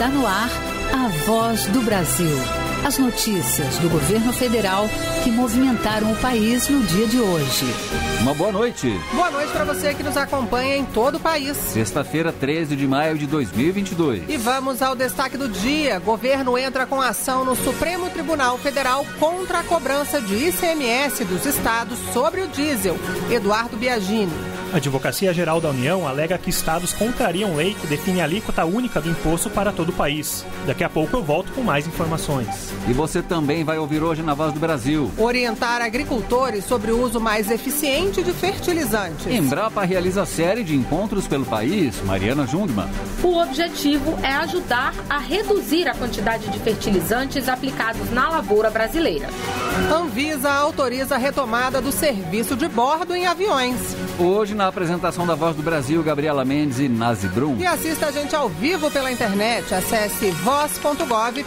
Está no ar a Voz do Brasil. As notícias do governo federal que movimentaram o país no dia de hoje. Uma boa noite. Boa noite para você que nos acompanha em todo o país. Sexta-feira, 13 de maio de 2022. E vamos ao destaque do dia. Governo entra com ação no Supremo Tribunal Federal contra a cobrança de ICMS dos estados sobre o diesel. Eduardo Biagini. A Advocacia Geral da União alega que estados contrariam lei que define a alíquota única do imposto para todo o país. Daqui a pouco eu volto com mais informações. E você também vai ouvir hoje na Voz do Brasil. Orientar agricultores sobre o uso mais eficiente de fertilizantes. Embrapa realiza série de encontros pelo país. Mariana Jungmann. O objetivo é ajudar a reduzir a quantidade de fertilizantes aplicados na lavoura brasileira. Anvisa autoriza a retomada do serviço de bordo em aviões. Hoje, na apresentação da Voz do Brasil, Gabriela Mendes e Nazi Brum. E assista a gente ao vivo pela internet. Acesse voz.gov.br.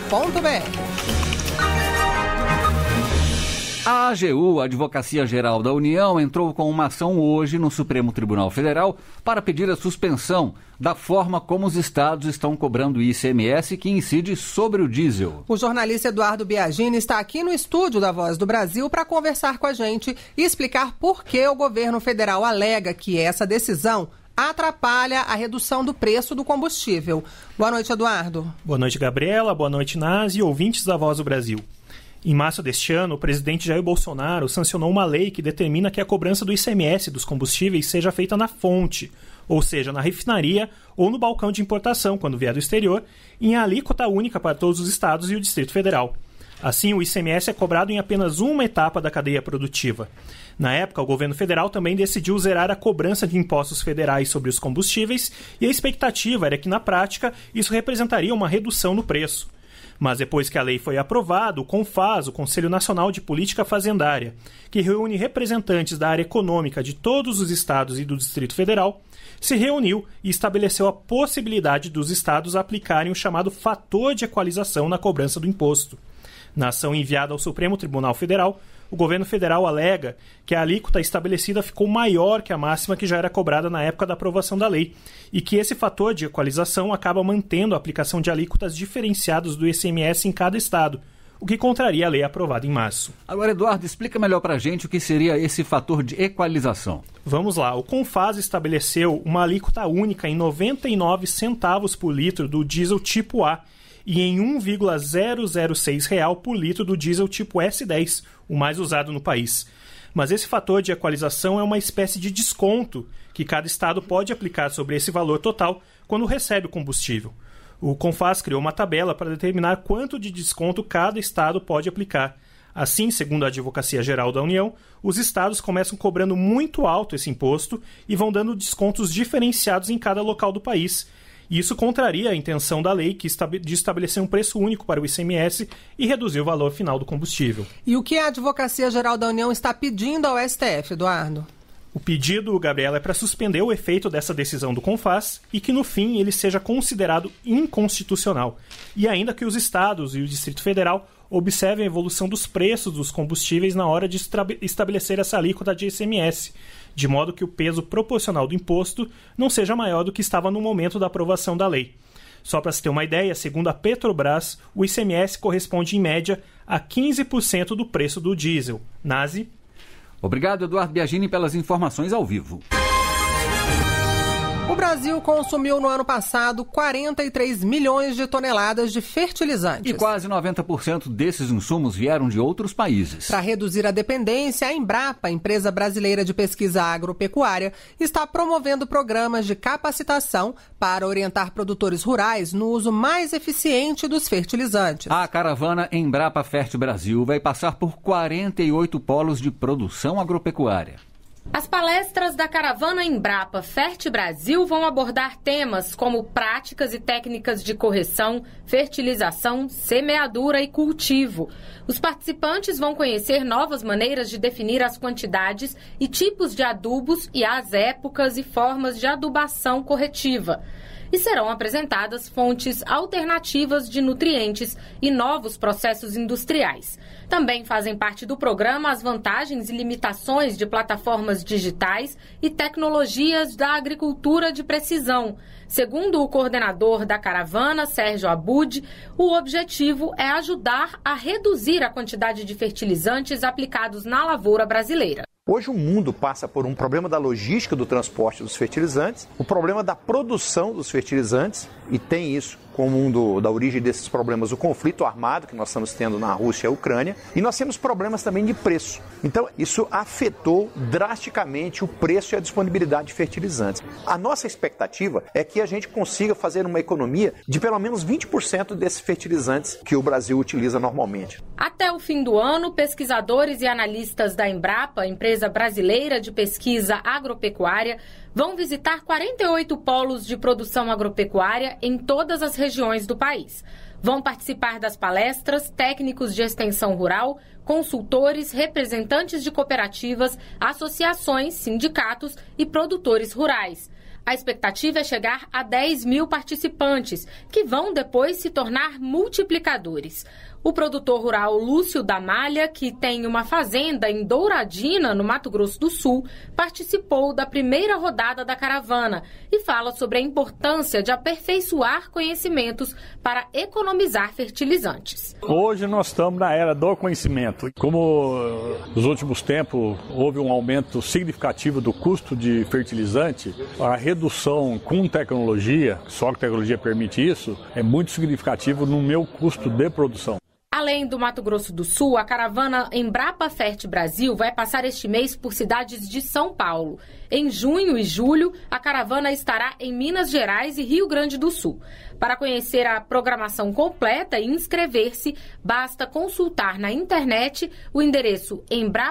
A AGU, a Advocacia Geral da União, entrou com uma ação hoje no Supremo Tribunal Federal para pedir a suspensão da forma como os estados estão cobrando o ICMS que incide sobre o diesel. O jornalista Eduardo Biagini está aqui no estúdio da Voz do Brasil para conversar com a gente e explicar por que o governo federal alega que essa decisão atrapalha a redução do preço do combustível. Boa noite, Eduardo. Boa noite, Gabriela. Boa noite, Nazi e ouvintes da Voz do Brasil. Em março deste ano, o presidente Jair Bolsonaro sancionou uma lei que determina que a cobrança do ICMS dos combustíveis seja feita na fonte, ou seja, na refinaria ou no balcão de importação, quando vier do exterior, em alíquota única para todos os estados e o Distrito Federal. Assim, o ICMS é cobrado em apenas uma etapa da cadeia produtiva. Na época, o governo federal também decidiu zerar a cobrança de impostos federais sobre os combustíveis e a expectativa era que, na prática, isso representaria uma redução no preço. Mas depois que a lei foi aprovada, o CONFAZ, o Conselho Nacional de Política Fazendária, que reúne representantes da área econômica de todos os estados e do Distrito Federal, se reuniu e estabeleceu a possibilidade dos estados aplicarem o chamado fator de equalização na cobrança do imposto. Na ação enviada ao Supremo Tribunal Federal, o governo federal alega que a alíquota estabelecida ficou maior que a máxima que já era cobrada na época da aprovação da lei e que esse fator de equalização acaba mantendo a aplicação de alíquotas diferenciadas do ICMS em cada estado, o que contraria a lei aprovada em março. Agora, Eduardo, explica melhor para a gente o que seria esse fator de equalização. Vamos lá. O CONFAZ estabeleceu uma alíquota única em 99 centavos por litro do diesel tipo A e em R$ 1,006 por litro do diesel tipo S10, o mais usado no país. Mas esse fator de equalização é uma espécie de desconto que cada estado pode aplicar sobre esse valor total quando recebe o combustível. O CONFAZ criou uma tabela para determinar quanto de desconto cada estado pode aplicar. Assim, segundo a Advocacia Geral da União, os estados começam cobrando muito alto esse imposto e vão dando descontos diferenciados em cada local do país. Isso contraria a intenção da lei de estabelecer um preço único para o ICMS e reduzir o valor final do combustível. E o que a Advocacia Geral da União está pedindo ao STF, Eduardo? O pedido, Gabriela, é para suspender o efeito dessa decisão do CONFAZ e que, no fim, ele seja considerado inconstitucional. E ainda que os estados e o Distrito Federal observem a evolução dos preços dos combustíveis na hora de estabelecer essa alíquota de ICMS, de modo que o peso proporcional do imposto não seja maior do que estava no momento da aprovação da lei. Só para se ter uma ideia, segundo a Petrobras, o ICMS corresponde, em média, a 15% do preço do diesel. Nazi? Obrigado, Eduardo Biagini, pelas informações ao vivo. O Brasil consumiu no ano passado 43 milhões de toneladas de fertilizantes. E quase 90% desses insumos vieram de outros países. Para reduzir a dependência, a Embrapa, empresa brasileira de pesquisa agropecuária, está promovendo programas de capacitação para orientar produtores rurais no uso mais eficiente dos fertilizantes. A caravana Embrapa Fert Brasil vai passar por 48 polos de produção agropecuária. As palestras da caravana Embrapa Fert Brasil vão abordar temas como práticas e técnicas de correção, fertilização, semeadura e cultivo. Os participantes vão conhecer novas maneiras de definir as quantidades e tipos de adubos e as épocas e formas de adubação corretiva. e serão apresentadas fontes alternativas de nutrientes e novos processos industriais. Também fazem parte do programa as vantagens e limitações de plataformas digitais e tecnologias da agricultura de precisão. Segundo o coordenador da caravana, Sérgio Abud, o objetivo é ajudar a reduzir a quantidade de fertilizantes aplicados na lavoura brasileira. Hoje o mundo passa por um problema da logística do transporte dos fertilizantes, o problema da produção dos fertilizantes, e tem isso como da origem desses problemas o conflito armado que nós estamos tendo na Rússia e a Ucrânia, e nós temos problemas também de preço. Então isso afetou drasticamente o preço e a disponibilidade de fertilizantes. A nossa expectativa é que a gente consiga fazer uma economia de pelo menos 20% desses fertilizantes que o Brasil utiliza normalmente. Até o fim do ano, pesquisadores e analistas da Embrapa, empresa brasileira de pesquisa agropecuária, vão visitar 48 polos de produção agropecuária em todas as regiões do país. Vão participar das palestras técnicos de extensão rural, consultores, representantes de cooperativas, associações, sindicatos e produtores rurais. A expectativa é chegar a 10 mil participantes, que vão depois se tornar multiplicadores. O produtor rural Lúcio da Malha, que tem uma fazenda em Douradina, no Mato Grosso do Sul, participou da primeira rodada da caravana e fala sobre a importância de aperfeiçoar conhecimentos para economizar fertilizantes. Hoje nós estamos na era do conhecimento. Como nos últimos tempos houve um aumento significativo do custo de fertilizante, a redução com tecnologia, só que a tecnologia permite isso, é muito significativo no meu custo de produção. Além do Mato Grosso do Sul, a caravana Embrapa Fert Brasil vai passar este mês por cidades de São Paulo. Em junho e julho, a caravana estará em Minas Gerais e Rio Grande do Sul. Para conhecer a programação completa e inscrever-se, basta consultar na internet o endereço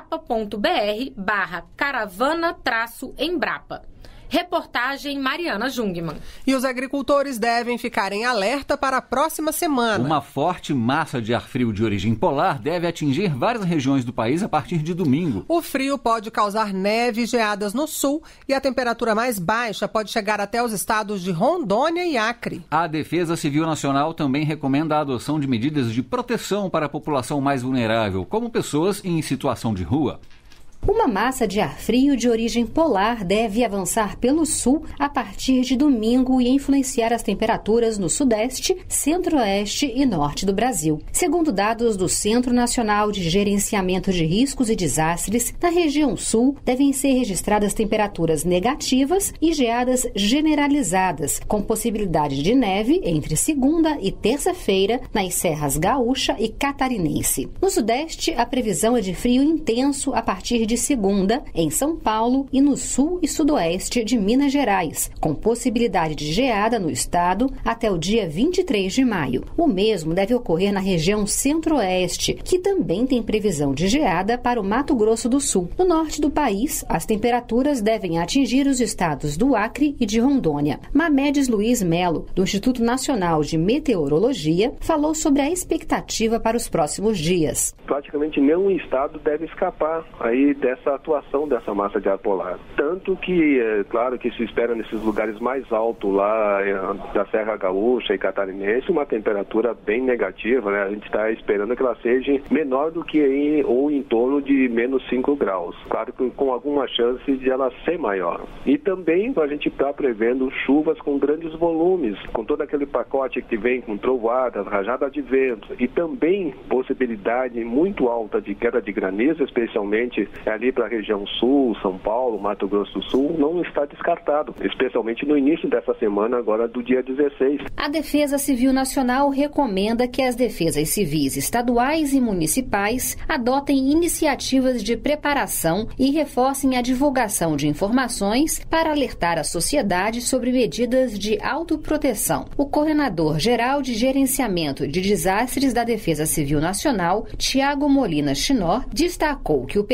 embrapa.br/caravana-embrapa. Reportagem Mariana Jungmann. E os agricultores devem ficar em alerta para a próxima semana. Uma forte massa de ar frio de origem polar deve atingir várias regiões do país a partir de domingo. O frio pode causar neve e geadas no sul e a temperatura mais baixa pode chegar até os estados de Rondônia e Acre. A Defesa Civil Nacional também recomenda a adoção de medidas de proteção para a população mais vulnerável, como pessoas em situação de rua. Uma massa de ar frio de origem polar deve avançar pelo sul a partir de domingo e influenciar as temperaturas no sudeste, centro-oeste e norte do Brasil. Segundo dados do Centro Nacional de Gerenciamento de Riscos e Desastres, na região sul devem ser registradas temperaturas negativas e geadas generalizadas, com possibilidade de neve entre segunda e terça-feira nas serras Gaúcha e Catarinense. No sudeste, a previsão é de frio intenso a partir de segunda em São Paulo e no sul e sudoeste de Minas Gerais, com possibilidade de geada no estado até o dia 23 de maio. O mesmo deve ocorrer na região centro-oeste, que também tem previsão de geada para o Mato Grosso do Sul. No norte do país, as temperaturas devem atingir os estados do Acre e de Rondônia. Mamedes Luiz Melo, do Instituto Nacional de Meteorologia, falou sobre a expectativa para os próximos dias. Praticamente nenhum estado deve escapar aí dessa atuação dessa massa de ar polar. Tanto que, é claro que se espera nesses lugares mais altos lá da Serra Gaúcha e Catarinense uma temperatura bem negativa, né? A gente está esperando que ela seja menor do que ou em torno de menos 5 graus. Claro que com alguma chance de ela ser maior. E também a gente está prevendo chuvas com grandes volumes, com todo aquele pacote que vem com trovoadas, rajada de vento e também possibilidade muito alta de queda de granizo, especialmente ali para a região sul, São Paulo, Mato Grosso do Sul, não está descartado, especialmente no início dessa semana, agora do dia 16. A Defesa Civil Nacional recomenda que as defesas civis estaduais e municipais adotem iniciativas de preparação e reforcem a divulgação de informações para alertar a sociedade sobre medidas de autoproteção. O coordenador-geral de Gerenciamento de Desastres da Defesa Civil Nacional, Tiago Molina Chinor, destacou que o período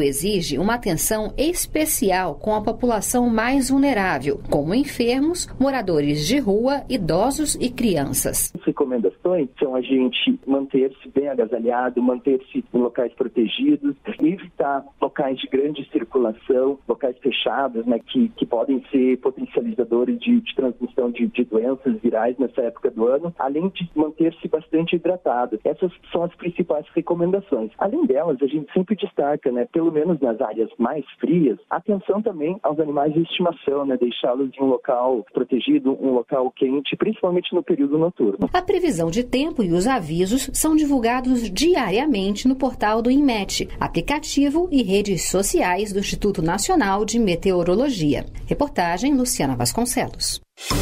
exige uma atenção especial com a população mais vulnerável, como enfermos, moradores de rua, idosos e crianças. As recomendações são a gente manter-se bem agasalhado, manter-se em locais protegidos, evitar locais de grande circulação, locais fechados, né, que podem ser potencializadores de transmissão de doenças virais nessa época do ano, além de manter-se bastante hidratado. Essas são as principais recomendações. Além delas, a gente sempre destaca, né, pelo menos nas áreas mais frias, atenção também aos animais de estimação, né, deixá-los em um local protegido, um local quente, principalmente no período noturno. A previsão de tempo e os avisos são divulgados diariamente no portal do INMET, aplicativo e redes sociais do Instituto Nacional de Meteorologia. Reportagem Luciana Vasconcelos.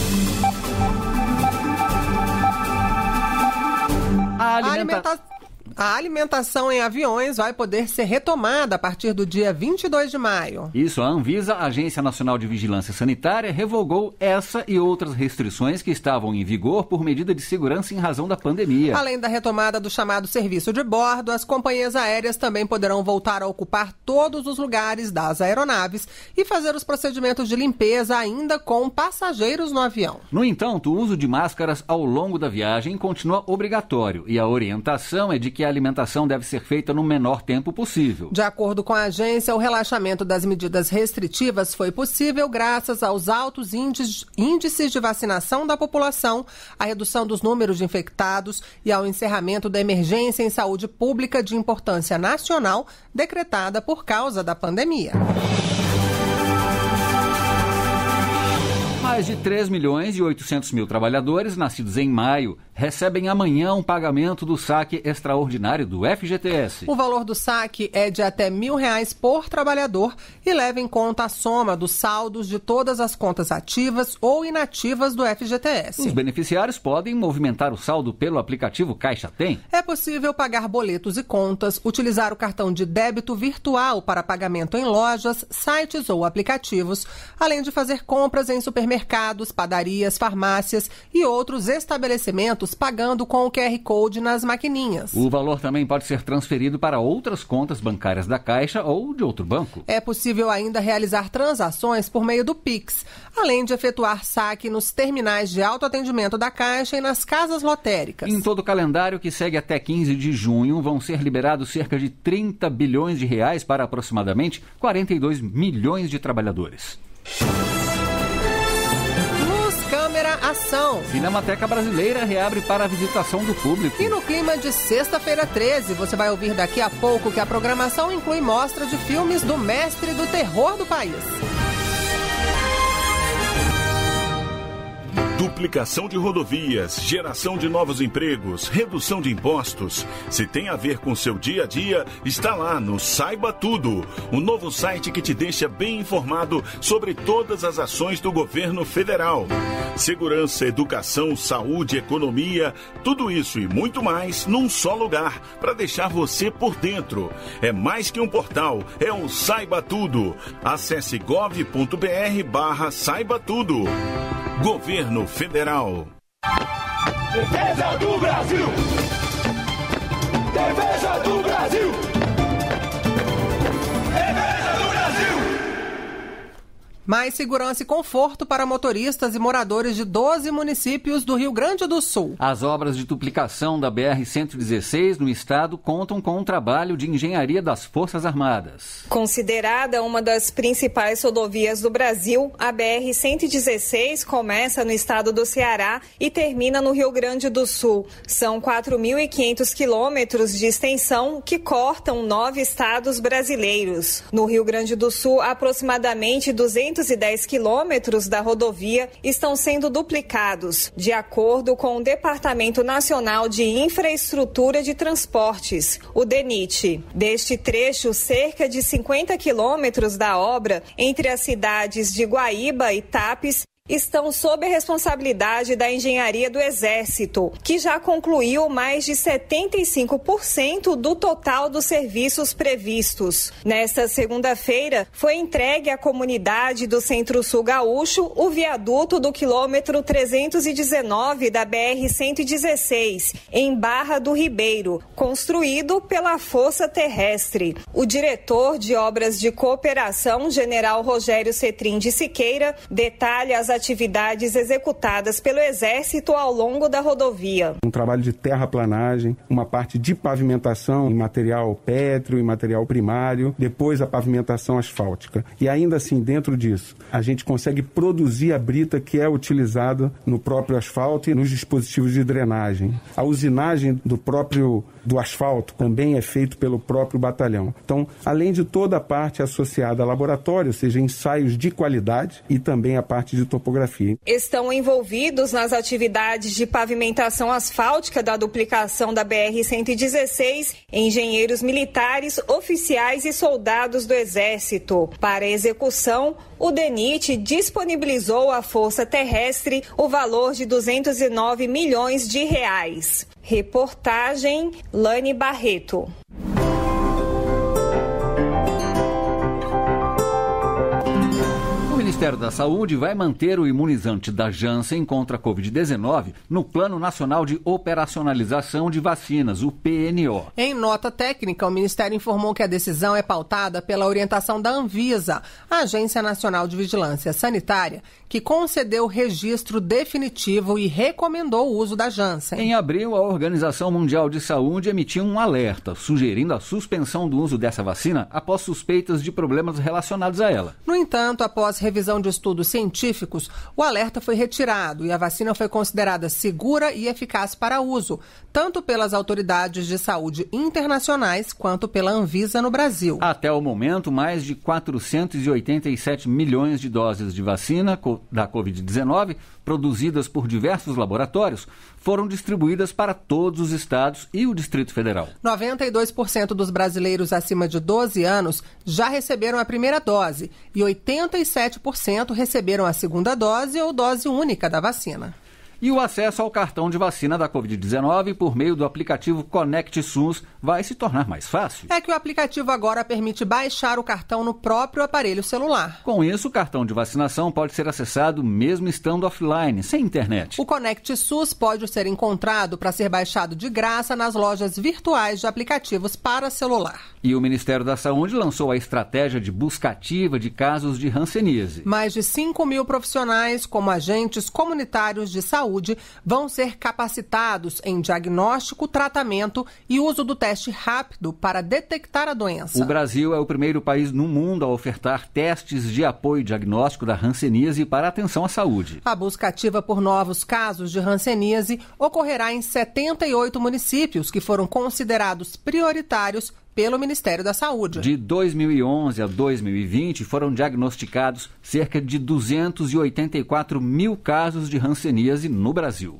A alimentação em aviões vai poder ser retomada a partir do dia 22 de maio. Isso, a Anvisa, a Agência Nacional de Vigilância Sanitária, revogou essa e outras restrições que estavam em vigor por medida de segurança em razão da pandemia. Além da retomada do chamado serviço de bordo, as companhias aéreas também poderão voltar a ocupar todos os lugares das aeronaves e fazer os procedimentos de limpeza ainda com passageiros no avião. No entanto, o uso de máscaras ao longo da viagem continua obrigatório e a orientação é de que a alimentação deve ser feita no menor tempo possível. De acordo com a agência, o relaxamento das medidas restritivas foi possível graças aos altos índices de vacinação da população, à redução dos números de infectados e ao encerramento da emergência em saúde pública de importância nacional decretada por causa da pandemia. Mais de 3.800.000 trabalhadores nascidos em maio recebem amanhã um pagamento do saque extraordinário do FGTS. O valor do saque é de até R$1.000 por trabalhador e leva em conta a soma dos saldos de todas as contas ativas ou inativas do FGTS. Os beneficiários podem movimentar o saldo pelo aplicativo Caixa Tem. É possível pagar boletos e contas, utilizar o cartão de débito virtual para pagamento em lojas, sites ou aplicativos, além de fazer compras em supermercados, padarias, farmácias e outros estabelecimentos pagando com o QR Code nas maquininhas. O valor também pode ser transferido para outras contas bancárias da Caixa ou de outro banco. É possível ainda realizar transações por meio do Pix, além de efetuar saque nos terminais de autoatendimento da Caixa e nas casas lotéricas. Em todo o calendário que segue até 15 de junho, vão ser liberados cerca de 30 bilhões de reais para aproximadamente 42 milhões de trabalhadores. Câmera Ação. Cinemateca Brasileira reabre para a visitação do público. E no clima de sexta-feira 13, você vai ouvir daqui a pouco que a programação inclui mostra de filmes do mestre do terror do país. Duplicação de rodovias, geração de novos empregos, redução de impostos. Se tem a ver com seu dia a dia, está lá no Saiba Tudo, o novo site que te deixa bem informado sobre todas as ações do governo federal. Segurança, educação, saúde, economia, tudo isso e muito mais num só lugar, para deixar você por dentro. É mais que um portal, é um Saiba Tudo. Acesse gov.br/Saiba Tudo. Governo Federal. Defesa do Brasil! Defesa do Brasil! Defesa do Brasil! Mais segurança e conforto para motoristas e moradores de 12 municípios do Rio Grande do Sul. As obras de duplicação da BR-116 no estado contam com um trabalho de engenharia das Forças Armadas. Considerada uma das principais rodovias do Brasil, a BR-116 começa no estado do Ceará e termina no Rio Grande do Sul. São 4.500 quilômetros de extensão que cortam 9 estados brasileiros. No Rio Grande do Sul, aproximadamente 210 quilômetros da rodovia estão sendo duplicados, de acordo com o Departamento Nacional de Infraestrutura de Transportes, o DENIT. Deste trecho, cerca de 50 quilômetros da obra, entre as cidades de Guaíba e Tapes, estão sob a responsabilidade da Engenharia do Exército, que já concluiu mais de 75% do total dos serviços previstos. Nesta segunda-feira, foi entregue à comunidade do Centro-Sul Gaúcho o viaduto do quilômetro 319 da BR-116, em Barra do Ribeiro, construído pela Força Terrestre. O diretor de Obras de Cooperação, General Rogério Cetrim de Siqueira, detalha as atividades executadas pelo Exército ao longo da rodovia. Um trabalho de terraplanagem, uma parte de pavimentação em material pétreo e material primário, depois a pavimentação asfáltica. E ainda assim, dentro disso, a gente consegue produzir a brita que é utilizada no próprio asfalto e nos dispositivos de drenagem. A usinagem do asfalto também é feito pelo próprio batalhão. Então, além de toda a parte associada a laboratório, ou seja, ensaios de qualidade e também a parte de topografia. Estão envolvidos nas atividades de pavimentação asfáltica da duplicação da BR-116 engenheiros militares, oficiais e soldados do Exército. Para a execução, o DENIT disponibilizou à Força Terrestre o valor de 209 milhões de reais. Reportagem Lani Barreto. O Ministério da Saúde vai manter o imunizante da Janssen contra a Covid-19 no Plano Nacional de Operacionalização de Vacinas, o PNO. Em nota técnica, o Ministério informou que a decisão é pautada pela orientação da Anvisa, a Agência Nacional de Vigilância Sanitária, que concedeu o registro definitivo e recomendou o uso da Janssen. Em abril, a Organização Mundial de Saúde emitiu um alerta, sugerindo a suspensão do uso dessa vacina após suspeitas de problemas relacionados a ela. No entanto, após revisão de estudos científicos, o alerta foi retirado e a vacina foi considerada segura e eficaz para uso, tanto pelas autoridades de saúde internacionais quanto pela Anvisa no Brasil. Até o momento, mais de 487 milhões de doses de vacina da Covid-19, produzidas por diversos laboratórios, foram distribuídas para todos os estados e o Distrito Federal. 92% dos brasileiros acima de 12 anos já receberam a primeira dose e 87% receberam a segunda dose ou dose única da vacina. E o acesso ao cartão de vacina da Covid-19 por meio do aplicativo Conect SUS vai se tornar mais fácil. É que o aplicativo agora permite baixar o cartão no próprio aparelho celular. Com isso, o cartão de vacinação pode ser acessado mesmo estando offline, sem internet. O Conect SUS pode ser encontrado para ser baixado de graça nas lojas virtuais de aplicativos para celular. E o Ministério da Saúde lançou a estratégia de busca ativa de casos de hanseníase. Mais de 5 mil profissionais, como agentes comunitários de saúde, vão ser capacitados em diagnóstico, tratamento e uso do teste rápido para detectar a doença. O Brasil é o primeiro país no mundo a ofertar testes de apoio diagnóstico da hanseníase para atenção à saúde. A busca ativa por novos casos de hanseníase ocorrerá em 78 municípios que foram considerados prioritários pelo Ministério da Saúde. De 2011 a 2020, foram diagnosticados cerca de 284 mil casos de hanseníase no Brasil.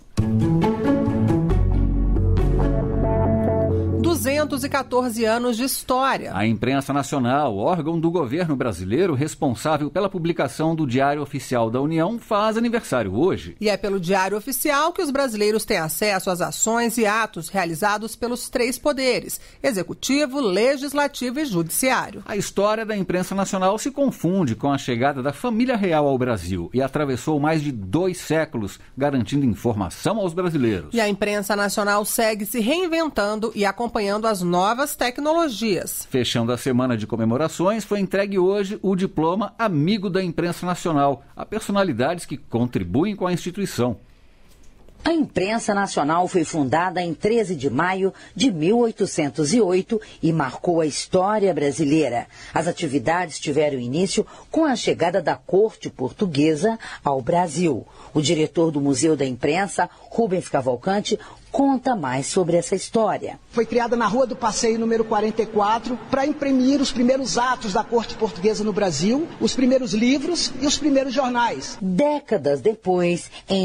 214 anos de história. A Imprensa Nacional, órgão do governo brasileiro responsável pela publicação do Diário Oficial da União, faz aniversário hoje. E é pelo Diário Oficial que os brasileiros têm acesso às ações e atos realizados pelos 3 poderes: Executivo, Legislativo e Judiciário. A história da Imprensa Nacional se confunde com a chegada da família real ao Brasil e atravessou mais de 2 séculos, garantindo informação aos brasileiros. E a Imprensa Nacional segue se reinventando e acompanhando as novas tecnologias. Fechando a semana de comemorações, foi entregue hoje o diploma Amigo da Imprensa Nacional a personalidades que contribuem com a instituição. A Imprensa Nacional foi fundada em 13 de maio de 1808 e marcou a história brasileira. As atividades tiveram início com a chegada da corte portuguesa ao Brasil. O diretor do Museu da Imprensa, Rubens Cavalcante, conta mais sobre essa história. Foi criada na Rua do Passeio, número 44, para imprimir os primeiros atos da corte portuguesa no Brasil, os primeiros livros e os primeiros jornais. Décadas depois, em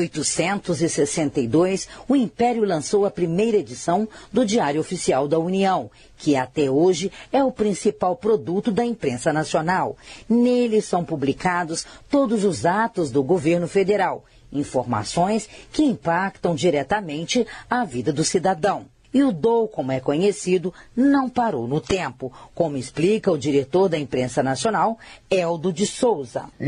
1862, o Império lançou a primeira edição do Diário Oficial da União, que até hoje é o principal produto da imprensa nacional. Nele são publicados todos os atos do governo federal, informações que impactam diretamente a vida do cidadão. E o DOU, como é conhecido, não parou no tempo, como explica o diretor da Imprensa Nacional, Eldo de Souza. Em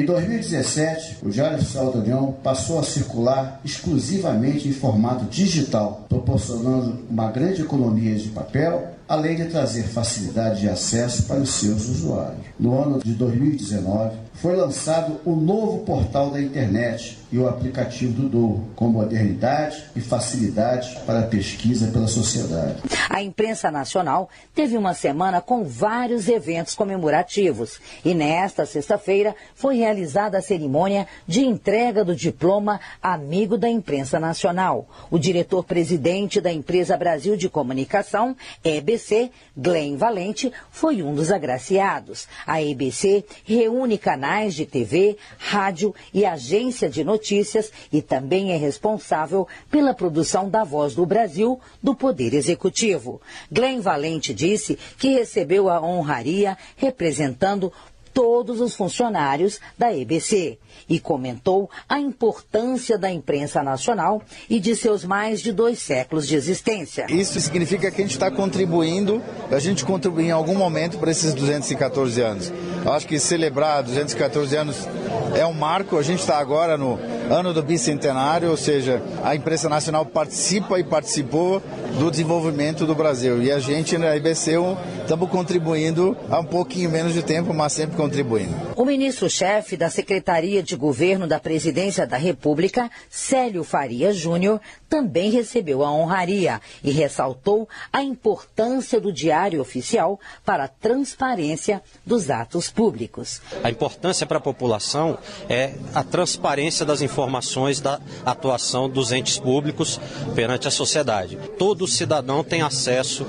2017, o Diário Oficial da União passou a circular exclusivamente em formato digital, proporcionando uma grande economia de papel, além de trazer facilidade de acesso para os seus usuários. No ano de 2019, foi lançado o novo portal da internet e o aplicativo do DOU, com modernidade e facilidade para a pesquisa pela sociedade. A imprensa nacional teve uma semana com vários eventos comemorativos e nesta sexta-feira foi realizada a cerimônia de entrega do diploma Amigo da Imprensa Nacional. O diretor-presidente da Empresa Brasil de Comunicação, EBC, Glenn Valente, foi um dos agraciados. A EBC reúne canais de TV, rádio e agência de notícias e também é responsável pela produção da Voz do Brasil do Poder Executivo. Glenn Valente disse que recebeu a honraria representando todos os funcionários da EBC e comentou a importância da imprensa nacional e de seus mais de 2 séculos de existência. Isso significa que a gente está contribuindo, a gente contribui em algum momento para esses 214 anos. Eu acho que celebrar 214 anos é um marco, a gente está agora no ano do bicentenário, ou seja, a imprensa nacional participa e participou do desenvolvimento do Brasil. E a gente na EBC estamos contribuindo há um pouquinho menos de tempo, mas sempre contribuindo. O ministro-chefe da Secretaria de Governo da Presidência da República, Célio Faria Júnior, também recebeu a honraria e ressaltou a importância do Diário Oficial para a transparência dos atos públicos. A importância para a população é a transparência das informações da atuação dos entes públicos perante a sociedade. Todo cidadão tem acesso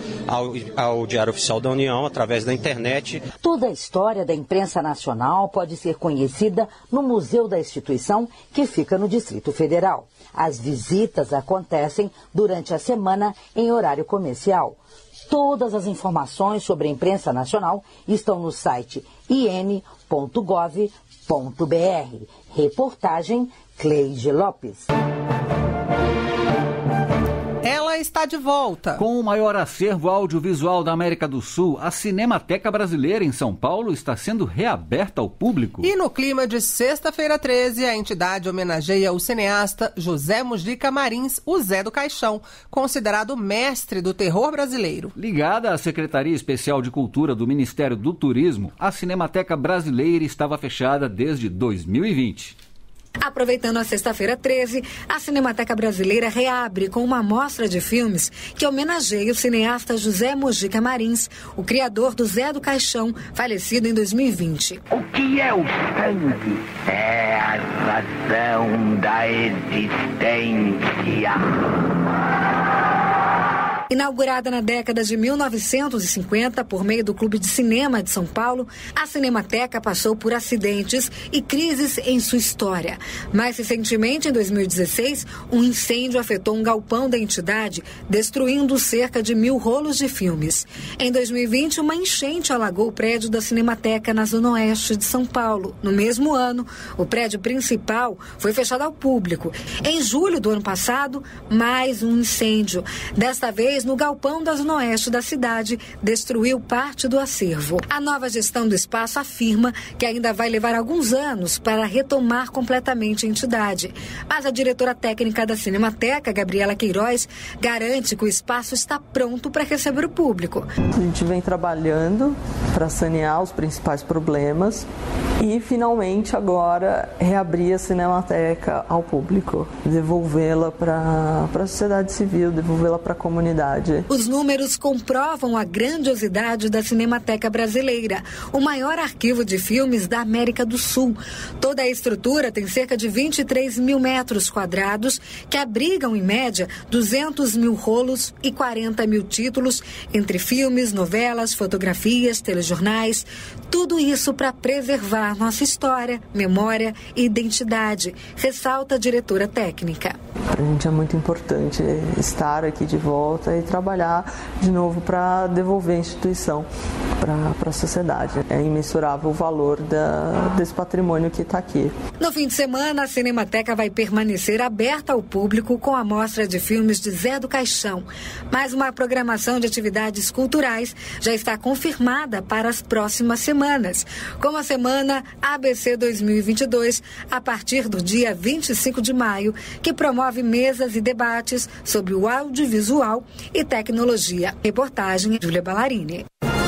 ao Diário Oficial da União através da internet. Toda a história da imprensa nacional pode ser conhecida no Museu da Instituição, que fica no Distrito Federal. As visitas acontecem durante a semana em horário comercial. Todas as informações sobre a imprensa nacional estão no site in.gov.br. Reportagem Cleide Lopes. Ela está de volta. Com o maior acervo audiovisual da América do Sul, a Cinemateca Brasileira em São Paulo está sendo reaberta ao público. E no clima de sexta-feira 13, a entidade homenageia o cineasta José Mujica Marins, o Zé do Caixão, considerado mestre do terror brasileiro. Ligada à Secretaria Especial de Cultura do Ministério do Turismo, a Cinemateca Brasileira estava fechada desde 2020. Aproveitando a sexta-feira 13, a Cinemateca Brasileira reabre com uma mostra de filmes que homenageia o cineasta José Mujica Marins, o criador do Zé do Caixão, falecido em 2020. O que é o sangue? É a razão da existência. Inaugurada na década de 1950 por meio do Clube de Cinema de São Paulo, a Cinemateca passou por acidentes e crises em sua história. Mais recentemente, em 2016, um incêndio afetou um galpão da entidade, destruindo cerca de 1.000 rolos de filmes. Em 2020, uma enchente alagou o prédio da Cinemateca na Zona Oeste de São Paulo. No mesmo ano, o prédio principal foi fechado ao público. Em julho do ano passado, mais um incêndio. Desta vez, no galpão da Zona Oeste da cidade, destruiu parte do acervo. A nova gestão do espaço afirma que ainda vai levar alguns anos para retomar completamente a entidade. Mas a diretora técnica da Cinemateca, Gabriela Queiroz, garante que o espaço está pronto para receber o público. A gente vem trabalhando para sanear os principais problemas e finalmente agora reabrir a Cinemateca ao público, devolvê-la para a sociedade civil, devolvê-la para a comunidade. Os números comprovam a grandiosidade da Cinemateca Brasileira, o maior arquivo de filmes da América do Sul. Toda a estrutura tem cerca de 23 mil metros quadrados, que abrigam, em média, 200 mil rolos e 40 mil títulos, entre filmes, novelas, fotografias, telejornais. Tudo isso para preservar nossa história, memória e identidade, ressalta a diretora técnica. Para a gente é muito importante estar aqui de volta e trabalhar de novo para devolver a instituição para a sociedade. É imensurável o valor desse patrimônio que está aqui. No fim de semana, a Cinemateca vai permanecer aberta ao público com a mostra de filmes de Zé do Caixão. Mas uma programação de atividades culturais já está confirmada para as próximas semanas, como a Semana ABC 2022, a partir do dia 25 de maio, que promove mesas e debates sobre o audiovisual e tecnologia. Reportagem Júlia Ballarini.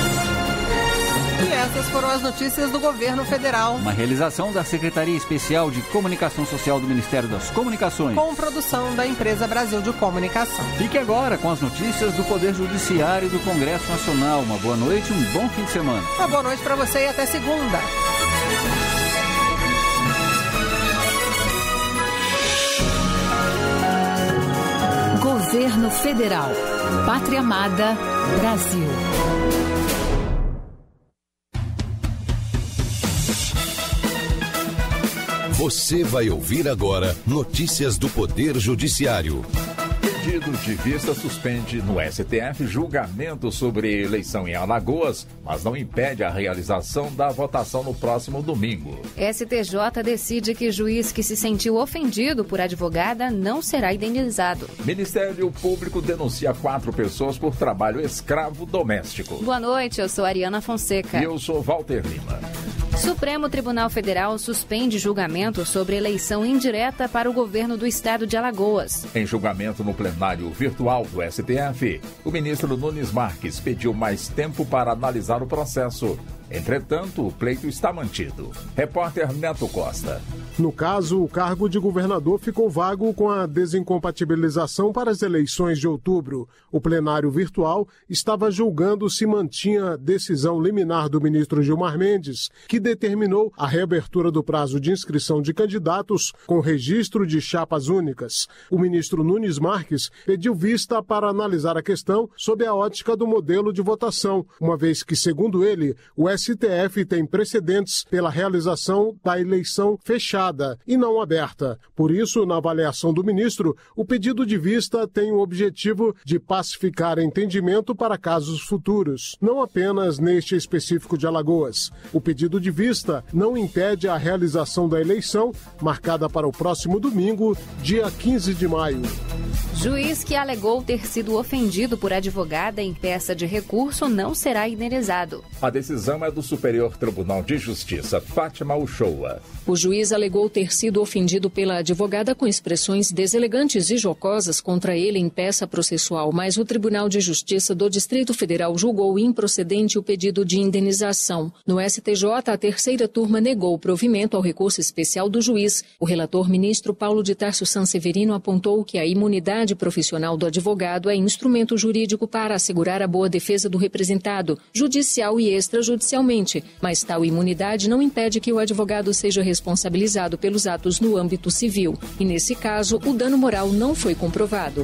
E essas foram as notícias do governo federal. Uma realização da Secretaria Especial de Comunicação Social do Ministério das Comunicações. Com produção da Empresa Brasil de Comunicação. Fique agora com as notícias do Poder Judiciário e do Congresso Nacional. Uma boa noite e um bom fim de semana. Uma boa noite para você e até segunda. Governo Federal. Pátria Amada, Brasil. Você vai ouvir agora notícias do Poder Judiciário. Pedido de vista suspende no STF julgamento sobre eleição em Alagoas, mas não impede a realização da votação no próximo domingo. STJ decide que juiz que se sentiu ofendido por advogada não será indenizado. Ministério Público denuncia 4 pessoas por trabalho escravo doméstico. Boa noite, eu sou Ariana Fonseca. E eu sou Walter Lima. Supremo Tribunal Federal suspende julgamento sobre eleição indireta para o governo do estado de Alagoas. Em julgamento no plenário virtual do STF, o ministro Nunes Marques pediu mais tempo para analisar o processo. Entretanto, o pleito está mantido. Repórter Neto Costa. No caso, o cargo de governador ficou vago com a desincompatibilização para as eleições de outubro. O plenário virtual estava julgando se mantinha a decisão liminar do ministro Gilmar Mendes, que determinou a reabertura do prazo de inscrição de candidatos com registro de chapas únicas. O ministro Nunes Marques pediu vista para analisar a questão sob a ótica do modelo de votação, uma vez que, segundo ele, o STF tem precedentes pela realização da eleição fechada e não aberta. Por isso, na avaliação do ministro, o pedido de vista tem o objetivo de pacificar entendimento para casos futuros, não apenas neste específico de Alagoas. O pedido de vista não impede a realização da eleição, marcada para o próximo domingo, dia 15 de maio. Juiz que alegou ter sido ofendido por advogada em peça de recurso não será indenizado. A decisão é do Superior Tribunal de Justiça, Fátima Uchoa. O juiz alegou ter sido ofendido pela advogada com expressões deselegantes e jocosas contra ele em peça processual, mas o Tribunal de Justiça do Distrito Federal julgou improcedente o pedido de indenização. No STJ, a terceira turma negou o provimento ao recurso especial do juiz. O relator ministro Paulo de Tarso Sanseverino apontou que a imunidade profissional do advogado é instrumento jurídico para assegurar a boa defesa do representado, judicial e extrajudicialmente, mas tal imunidade não impede que o advogado seja responsabilizado pelos atos no âmbito civil. E, nesse caso, o dano moral não foi comprovado.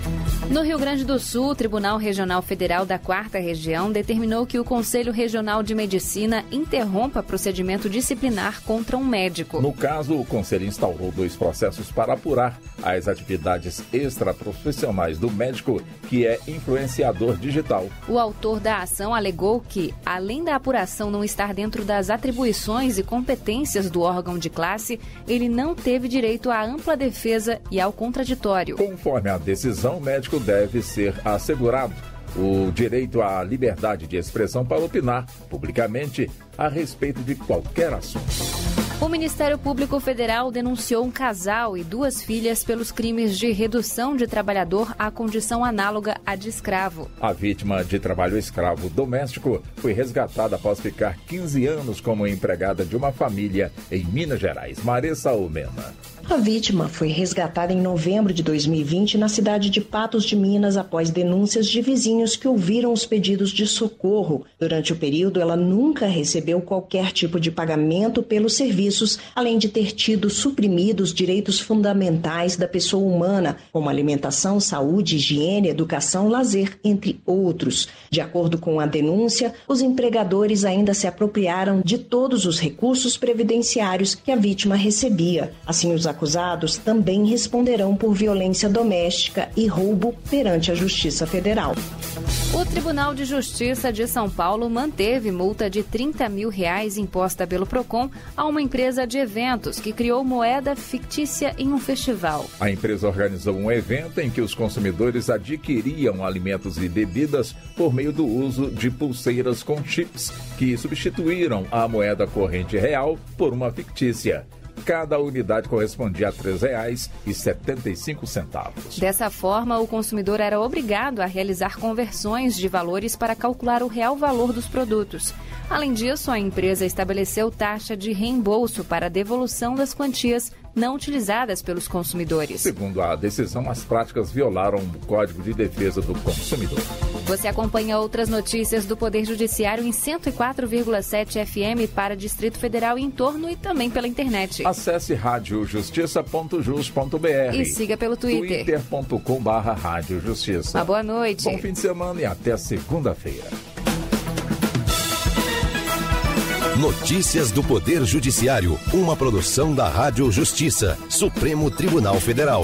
No Rio Grande do Sul, o Tribunal Regional Federal da 4ª Região determinou que o Conselho Regional de Medicina interrompa procedimento disciplinar contra um médico. No caso, o Conselho instaurou 2 processos para apurar as atividades extraprofissionais do médico, que é influenciador digital. O autor da ação alegou que, além da apuração não estar dentro das atribuições e competências do órgão de classe, ele não teve direito à ampla defesa e ao contraditório. Conforme a decisão, o médico deve ser assegurado o direito à liberdade de expressão para opinar publicamente a respeito de qualquer assunto. O Ministério Público Federal denunciou um casal e 2 filhas pelos crimes de redução de trabalhador à condição análoga à de escravo. A vítima de trabalho escravo doméstico foi resgatada após ficar 15 anos como empregada de uma família em Minas Gerais. Maressa Almena. A vítima foi resgatada em novembro de 2020 na cidade de Patos de Minas após denúncias de vizinhos que ouviram os pedidos de socorro. Durante o período, ela nunca recebeu qualquer tipo de pagamento pelos serviços, além de ter tido suprimidos direitos fundamentais da pessoa humana, como alimentação, saúde, higiene, educação, lazer, entre outros. De acordo com a denúncia, os empregadores ainda se apropriaram de todos os recursos previdenciários que a vítima recebia. Assim, os acusados também responderão por violência doméstica e roubo perante a Justiça Federal. O Tribunal de Justiça de São Paulo manteve multa de R$30 mil imposta pelo Procon a uma empresa de eventos que criou moeda fictícia em um festival. A empresa organizou um evento em que os consumidores adquiriam alimentos e bebidas por meio do uso de pulseiras com chips, que substituíram a moeda corrente real por uma fictícia. Cada unidade correspondia a R$ 3,75. Dessa forma, o consumidor era obrigado a realizar conversões de valores para calcular o real valor dos produtos. Além disso, a empresa estabeleceu taxa de reembolso para a devolução das quantias não utilizadas pelos consumidores. Segundo a decisão, as práticas violaram o Código de Defesa do Consumidor. Você acompanha outras notícias do Poder Judiciário em 104,7 FM para Distrito Federal e em torno e também pela internet. Acesse radiojustiça.jus.br e siga pelo Twitter. twitter.com/radiojustiça. Uma boa noite. Bom fim de semana e até segunda-feira. Notícias do Poder Judiciário, uma produção da Rádio Justiça, Supremo Tribunal Federal.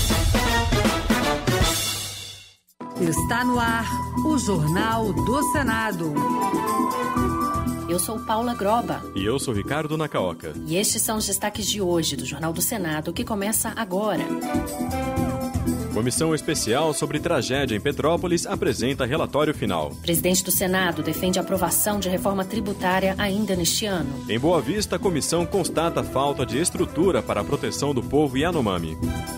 Está no ar o Jornal do Senado. Eu sou Paula Groba. E eu sou Ricardo Nacaoca. E estes são os destaques de hoje do Jornal do Senado, que começa agora. Comissão especial sobre tragédia em Petrópolis apresenta relatório final. Presidente do Senado defende a aprovação de reforma tributária ainda neste ano. Em Boa Vista, a comissão constata falta de estrutura para a proteção do povo Yanomami.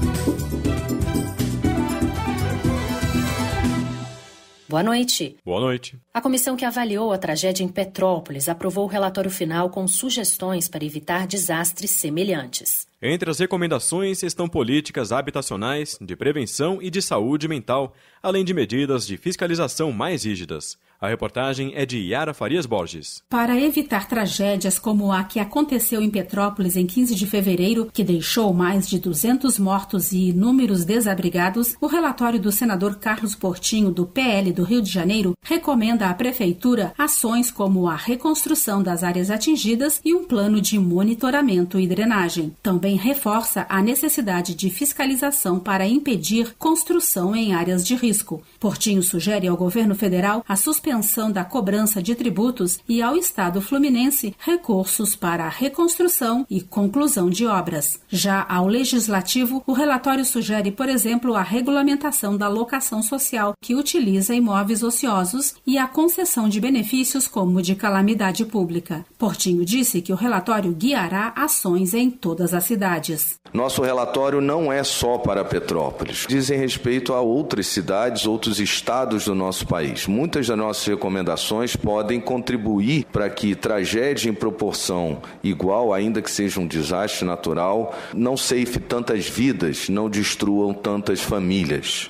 Boa noite. Boa noite. A comissão que avaliou a tragédia em Petrópolis aprovou o relatório final com sugestões para evitar desastres semelhantes. Entre as recomendações estão políticas habitacionais, de prevenção e de saúde mental, além de medidas de fiscalização mais rígidas. A reportagem é de Yara Farias Borges. Para evitar tragédias como a que aconteceu em Petrópolis em 15 de fevereiro, que deixou mais de 200 mortos e inúmeros desabrigados, o relatório do senador Carlos Portinho, do PL do Rio de Janeiro, recomenda à Prefeitura ações como a reconstrução das áreas atingidas e um plano de monitoramento e drenagem. Também reforça a necessidade de fiscalização para impedir construção em áreas de risco. Portinho sugere ao governo federal a suspensão da cobrança de tributos e ao Estado fluminense recursos para a reconstrução e conclusão de obras. Já ao Legislativo, o relatório sugere, por exemplo, a regulamentação da locação social que utiliza imóveis ociosos e a concessão de benefícios como de calamidade pública. Portinho disse que o relatório guiará ações em todas as cidades. Nosso relatório não é só para Petrópolis. Dizem respeito a outras cidades, outros estados do nosso país. Muitas das nossas recomendações podem contribuir para que tragédia em proporção igual, ainda que seja um desastre natural, não ceife tantas vidas, não destruam tantas famílias.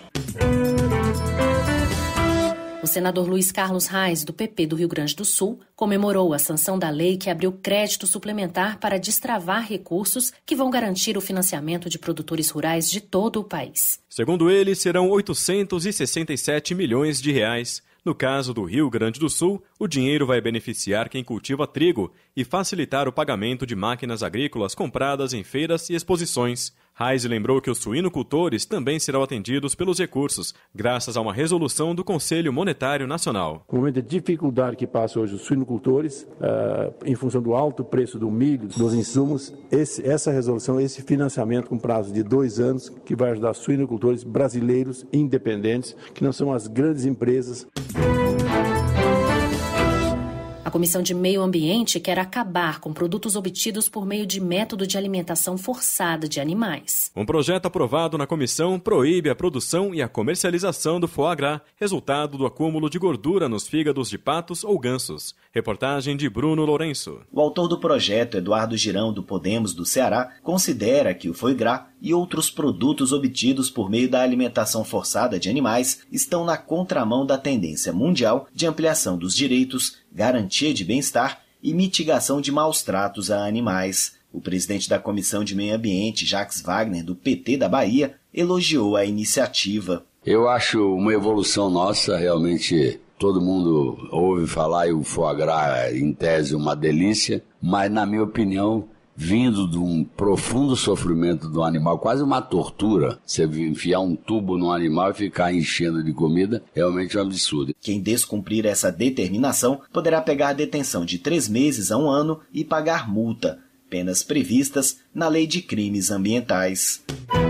O senador Luiz Carlos Reis, do PP do Rio Grande do Sul, comemorou a sanção da lei que abriu crédito suplementar para destravar recursos que vão garantir o financiamento de produtores rurais de todo o país. Segundo ele, serão 867 milhões de reais. No caso do Rio Grande do Sul, o dinheiro vai beneficiar quem cultiva trigo e facilitar o pagamento de máquinas agrícolas compradas em feiras e exposições. Reis lembrou que os suinocultores também serão atendidos pelos recursos, graças a uma resolução do Conselho Monetário Nacional. No momento de dificuldade que passam hoje os suinocultores, em função do alto preço do milho, dos insumos, essa resolução, esse financiamento com prazo de 2 anos, que vai ajudar suinocultores brasileiros independentes, que não são as grandes empresas. A Comissão de Meio Ambiente quer acabar com produtos obtidos por meio de método de alimentação forçada de animais. Um projeto aprovado na comissão proíbe a produção e a comercialização do foie gras, resultado do acúmulo de gordura nos fígados de patos ou gansos. Reportagem de Bruno Lourenço. O autor do projeto, Eduardo Girão, do Podemos do Ceará, considera que o foie gras e outros produtos obtidos por meio da alimentação forçada de animais estão na contramão da tendência mundial de ampliação dos direitos, garantia de bem-estar e mitigação de maus-tratos a animais. O presidente da Comissão de Meio Ambiente, Jacques Wagner, do PT da Bahia, elogiou a iniciativa. Eu acho uma evolução nossa, realmente todo mundo ouve falar e o foie gras, em tese, uma delícia, mas na minha opinião, vindo de um profundo sofrimento do animal, quase uma tortura, você enfiar um tubo no animal e ficar enchendo de comida, realmente é um absurdo. Quem descumprir essa determinação poderá pegar detenção de 3 meses a 1 ano e pagar multa, penas previstas na Lei de Crimes Ambientais.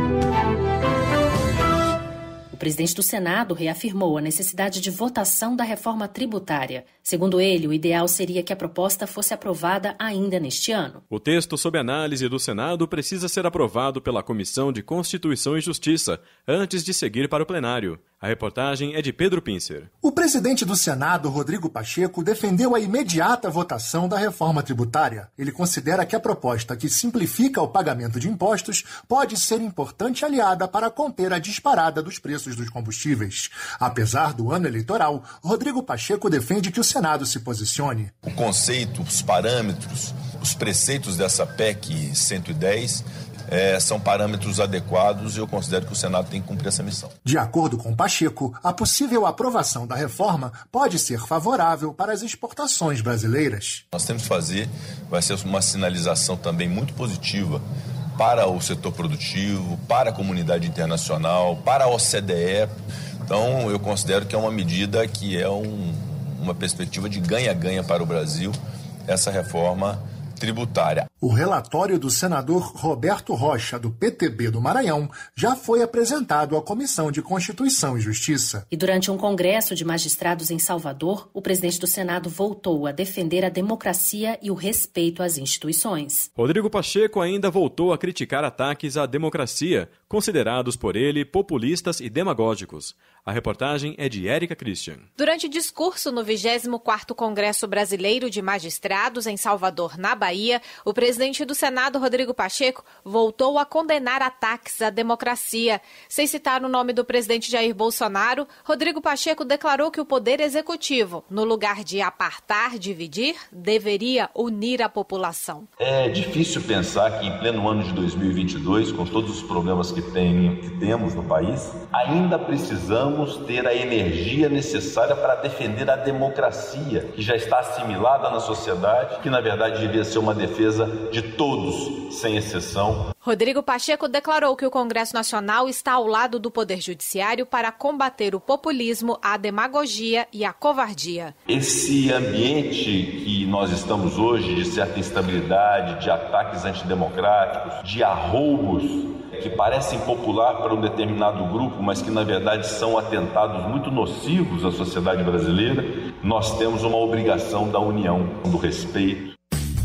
O presidente do Senado reafirmou a necessidade de votação da reforma tributária. Segundo ele, o ideal seria que a proposta fosse aprovada ainda neste ano. O texto sob análise do Senado precisa ser aprovado pela Comissão de Constituição e Justiça antes de seguir para o plenário. A reportagem é de Pedro Pincer. O presidente do Senado, Rodrigo Pacheco, defendeu a imediata votação da reforma tributária. Ele considera que a proposta que simplifica o pagamento de impostos pode ser importante aliada para conter a disparada dos preços dos combustíveis. Apesar do ano eleitoral, Rodrigo Pacheco defende que o Senado se posicione. O conceito, os parâmetros, os preceitos dessa PEC 110 são parâmetros adequados e eu considero que o Senado tem que cumprir essa missão. De acordo com Pacheco, a possível aprovação da reforma pode ser favorável para as exportações brasileiras. Nós temos que fazer, vai ser uma sinalização também muito positiva para o setor produtivo, para a comunidade internacional, para a OCDE. Então, eu considero que é uma medida que é uma perspectiva de ganha-ganha para o Brasil, essa reforma tributária. O relatório do senador Roberto Rocha, do PTB do Maranhão, já foi apresentado à Comissão de Constituição e Justiça. E durante um congresso de magistrados em Salvador, o presidente do Senado voltou a defender a democracia e o respeito às instituições. Rodrigo Pacheco ainda voltou a criticar ataques à democracia, considerados por ele populistas e demagógicos. A reportagem é de Érica Christian. Durante discurso no 24º Congresso Brasileiro de Magistrados em Salvador, na Bahia, o presidente do Senado, Rodrigo Pacheco, voltou a condenar ataques à democracia. Sem citar o nome do presidente Jair Bolsonaro, Rodrigo Pacheco declarou que o Poder Executivo, no lugar de apartar, dividir, deveria unir a população. É difícil pensar que em pleno ano de 2022, com todos os problemas que temos no país, ainda precisamos ter a energia necessária para defender a democracia, que já está assimilada na sociedade, que na verdade devia ser uma defesa de todos, sem exceção. Rodrigo Pacheco declarou que o Congresso Nacional está ao lado do Poder Judiciário para combater o populismo, a demagogia e a covardia. Esse ambiente que nós estamos hoje, de certa instabilidade, de ataques antidemocráticos, de arroubos que parecem popular para um determinado grupo, mas que na verdade são atentados muito nocivos à sociedade brasileira, nós temos uma obrigação da união, do respeito.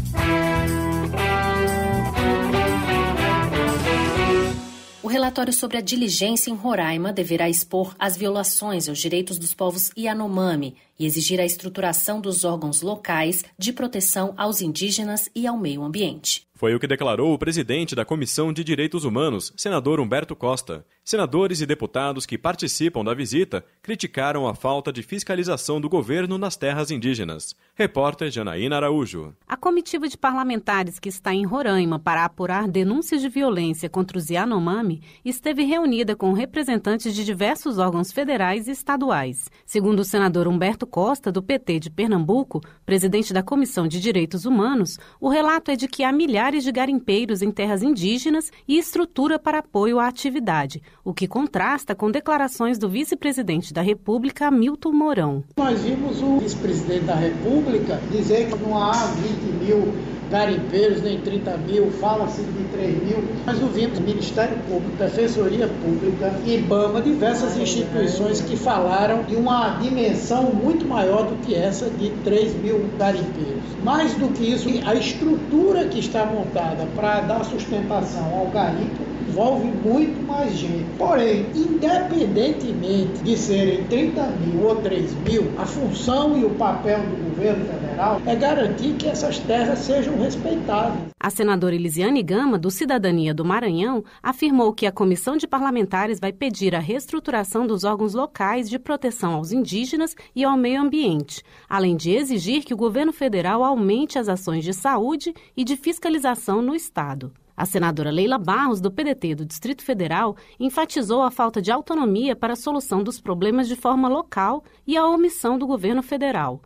O relatório sobre a diligência em Roraima deverá expor as violações aos direitos dos povos Yanomami e exigir a estruturação dos órgãos locais de proteção aos indígenas e ao meio ambiente. Foi o que declarou o presidente da Comissão de Direitos Humanos, senador Humberto Costa. Senadores e deputados que participam da visita criticaram a falta de fiscalização do governo nas terras indígenas. Repórter Janaína Araújo. A comitiva de parlamentares que está em Roraima para apurar denúncias de violência contra os Yanomami esteve reunida com representantes de diversos órgãos federais e estaduais. Segundo o senador Humberto Costa, do PT de Pernambuco, presidente da Comissão de Direitos Humanos, o relato é de que há milhares de garimpeiros em terras indígenas e estrutura para apoio à atividade, o que contrasta com declarações do vice-presidente da República, Hamilton Mourão. Nós vimos o vice-presidente da República dizer que não há 20 mil garimpeiros, nem 30 mil, fala-se de 3 mil. Nós ouvimos Ministério Público, Defensoria Pública, IBAMA, diversas instituições que falaram de uma dimensão muito maior do que essa de 3 mil garimpeiros. Mais do que isso, a estrutura que está montada para dar sustentação ao garimpo envolve muito mais gente. Porém, independentemente de serem 30 mil ou 3 mil, a função e o papel do governo federal é garantir que essas terras sejam respeitadas. A senadora Elisiane Gama, do Cidadania do Maranhão, afirmou que a comissão de parlamentares vai pedir a reestruturação dos órgãos locais de proteção aos indígenas e ao meio ambiente, além de exigir que o governo federal aumente as ações de saúde e de fiscalização no estado. A senadora Leila Barros, do PDT do Distrito Federal, enfatizou a falta de autonomia para a solução dos problemas de forma local e a omissão do governo federal.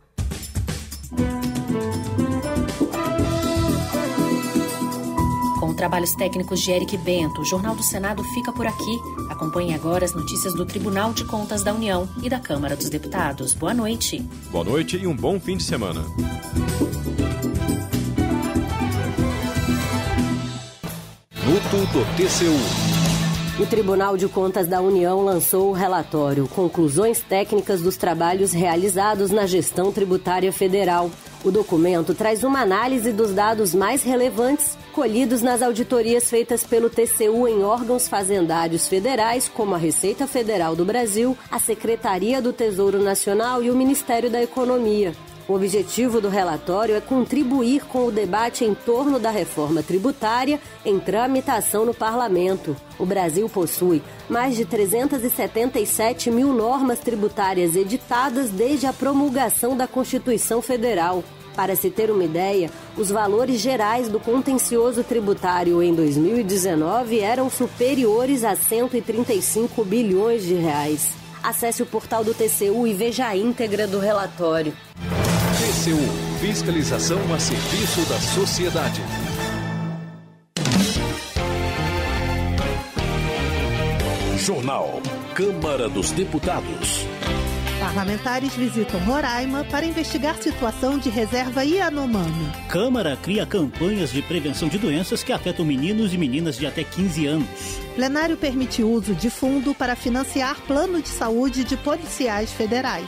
Com trabalhos técnicos de Eric Bento, o Jornal do Senado fica por aqui. Acompanhe agora as notícias do Tribunal de Contas da União e da Câmara dos Deputados. Boa noite. Boa noite e um bom fim de semana. Minuto do TCU. O Tribunal de Contas da União lançou o relatório Conclusões Técnicas dos Trabalhos Realizados na Gestão Tributária Federal. O documento traz uma análise dos dados mais relevantes colhidos nas auditorias feitas pelo TCU em órgãos fazendários federais, como a Receita Federal do Brasil, a Secretaria do Tesouro Nacional e o Ministério da Economia. O objetivo do relatório é contribuir com o debate em torno da reforma tributária em tramitação no Parlamento. O Brasil possui mais de 377 mil normas tributárias editadas desde a promulgação da Constituição Federal. Para se ter uma ideia, os valores gerais do contencioso tributário em 2019 eram superiores a 135 bilhões de reais. Acesse o portal do TCU e veja a íntegra do relatório. TCU, fiscalização a serviço da sociedade. Jornal Câmara dos Deputados. Parlamentares visitam Roraima para investigar situação de reserva Yanomami. Câmara cria campanhas de prevenção de doenças que afetam meninos e meninas de até 15 anos. Plenário permite uso de fundo para financiar plano de saúde de policiais federais.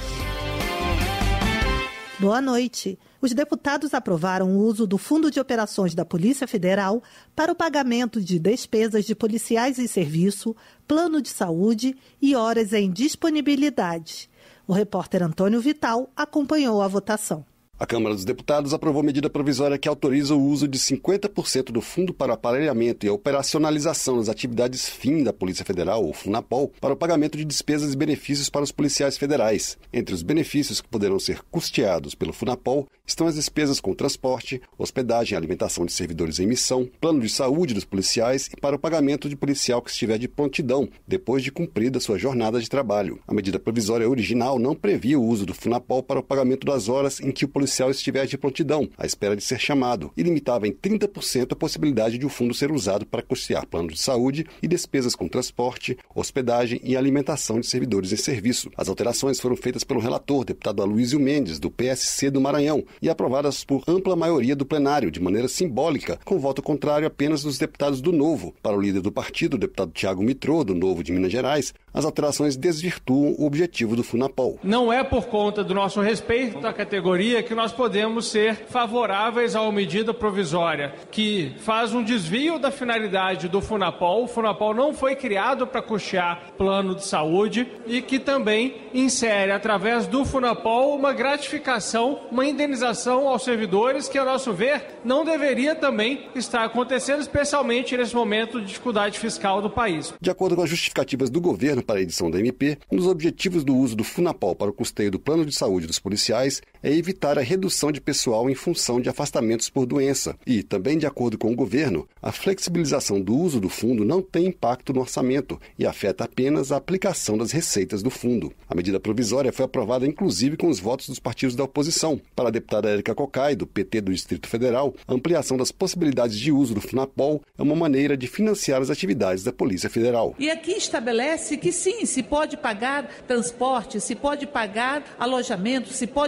Boa noite. Os deputados aprovaram o uso do Fundo de Operações da Polícia Federal para o pagamento de despesas de policiais em serviço, plano de saúde e horas em disponibilidade. O repórter Antônio Vital acompanhou a votação. A Câmara dos Deputados aprovou medida provisória que autoriza o uso de 50% do Fundo para o Aparelhamento e a Operacionalização das Atividades FIM da Polícia Federal, ou FUNAPOL, para o pagamento de despesas e benefícios para os policiais federais. Entre os benefícios que poderão ser custeados pelo FUNAPOL estão as despesas com transporte, hospedagem e alimentação de servidores em missão, plano de saúde dos policiais e para o pagamento de policial que estiver de prontidão, depois de cumprida sua jornada de trabalho. A medida provisória original não previa o uso do FUNAPOL para o pagamento das horas em que o policial estiver de prontidão, à espera de ser chamado, e limitava em 30% a possibilidade de o fundo ser usado para custear planos de saúde e despesas com transporte, hospedagem e alimentação de servidores em serviço. As alterações foram feitas pelo relator, deputado Aloysio Mendes, do PSC do Maranhão, e aprovadas por ampla maioria do plenário, de maneira simbólica, com voto contrário apenas dos deputados do Novo. Para o líder do partido, o deputado Tiago Mitrô, do Novo de Minas Gerais, as alterações desvirtuam o objetivo do FUNAPOL. Não é por conta do nosso respeito à categoria que nós podemos ser favoráveis a uma medida provisória que faz um desvio da finalidade do FUNAPOL. O FUNAPOL não foi criado para custear plano de saúde e que também insere, através do FUNAPOL, uma gratificação, uma indenização aos servidores que, a nosso ver, não deveria também estar acontecendo, especialmente nesse momento de dificuldade fiscal do país. De acordo com as justificativas do governo para a edição da MP, um dos objetivos do uso do FUNAPOL para o custeio do plano de saúde dos policiais é evitar a redução de pessoal em função de afastamentos por doença. E, também de acordo com o governo, a flexibilização do uso do fundo não tem impacto no orçamento e afeta apenas a aplicação das receitas do fundo. A medida provisória foi aprovada inclusive com os votos dos partidos da oposição. Para a deputada Érica Cocai, do PT do Distrito Federal, a ampliação das possibilidades de uso do FUNAPOL é uma maneira de financiar as atividades da Polícia Federal. E aqui estabelece que sim, se pode pagar transporte, se pode pagar alojamento, se pode pagar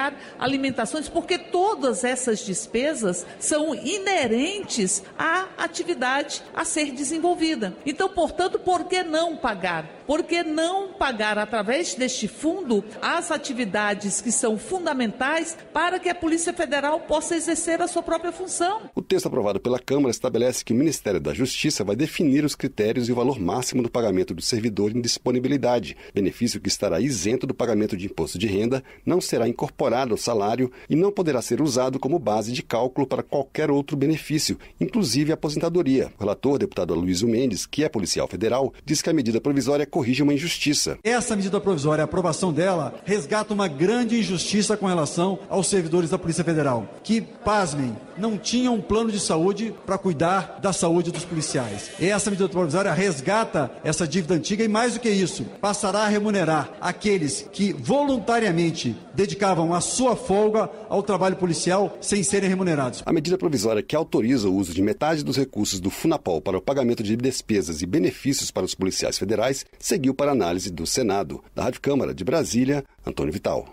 pagar alimentações, porque todas essas despesas são inerentes à atividade a ser desenvolvida. Então, portanto, por que não pagar? Por que não pagar através deste fundo as atividades que são fundamentais para que a Polícia Federal possa exercer a sua própria função? O texto aprovado pela Câmara estabelece que o Ministério da Justiça vai definir os critérios e o valor máximo do pagamento do servidor em disponibilidade, benefício que estará isento do pagamento de imposto de renda, não será incorporado ao salário e não poderá ser usado como base de cálculo para qualquer outro benefício, inclusive a aposentadoria. O relator, deputado Aloysio Mendes, que é policial federal, diz que a medida provisória corrige uma injustiça. Essa medida provisória, a aprovação dela, resgata uma grande injustiça com relação aos servidores da Polícia Federal, que, pasmem, não tinham um plano de saúde para cuidar da saúde dos policiais. Essa medida provisória resgata essa dívida antiga e, mais do que isso, passará a remunerar aqueles que voluntariamente dedicavam a sua folga ao trabalho policial sem serem remunerados. A medida provisória que autoriza o uso de metade dos recursos do Funapol para o pagamento de despesas e benefícios para os policiais federais seguiu para análise do Senado. Da Rádio Câmara de Brasília, Antônio Vital.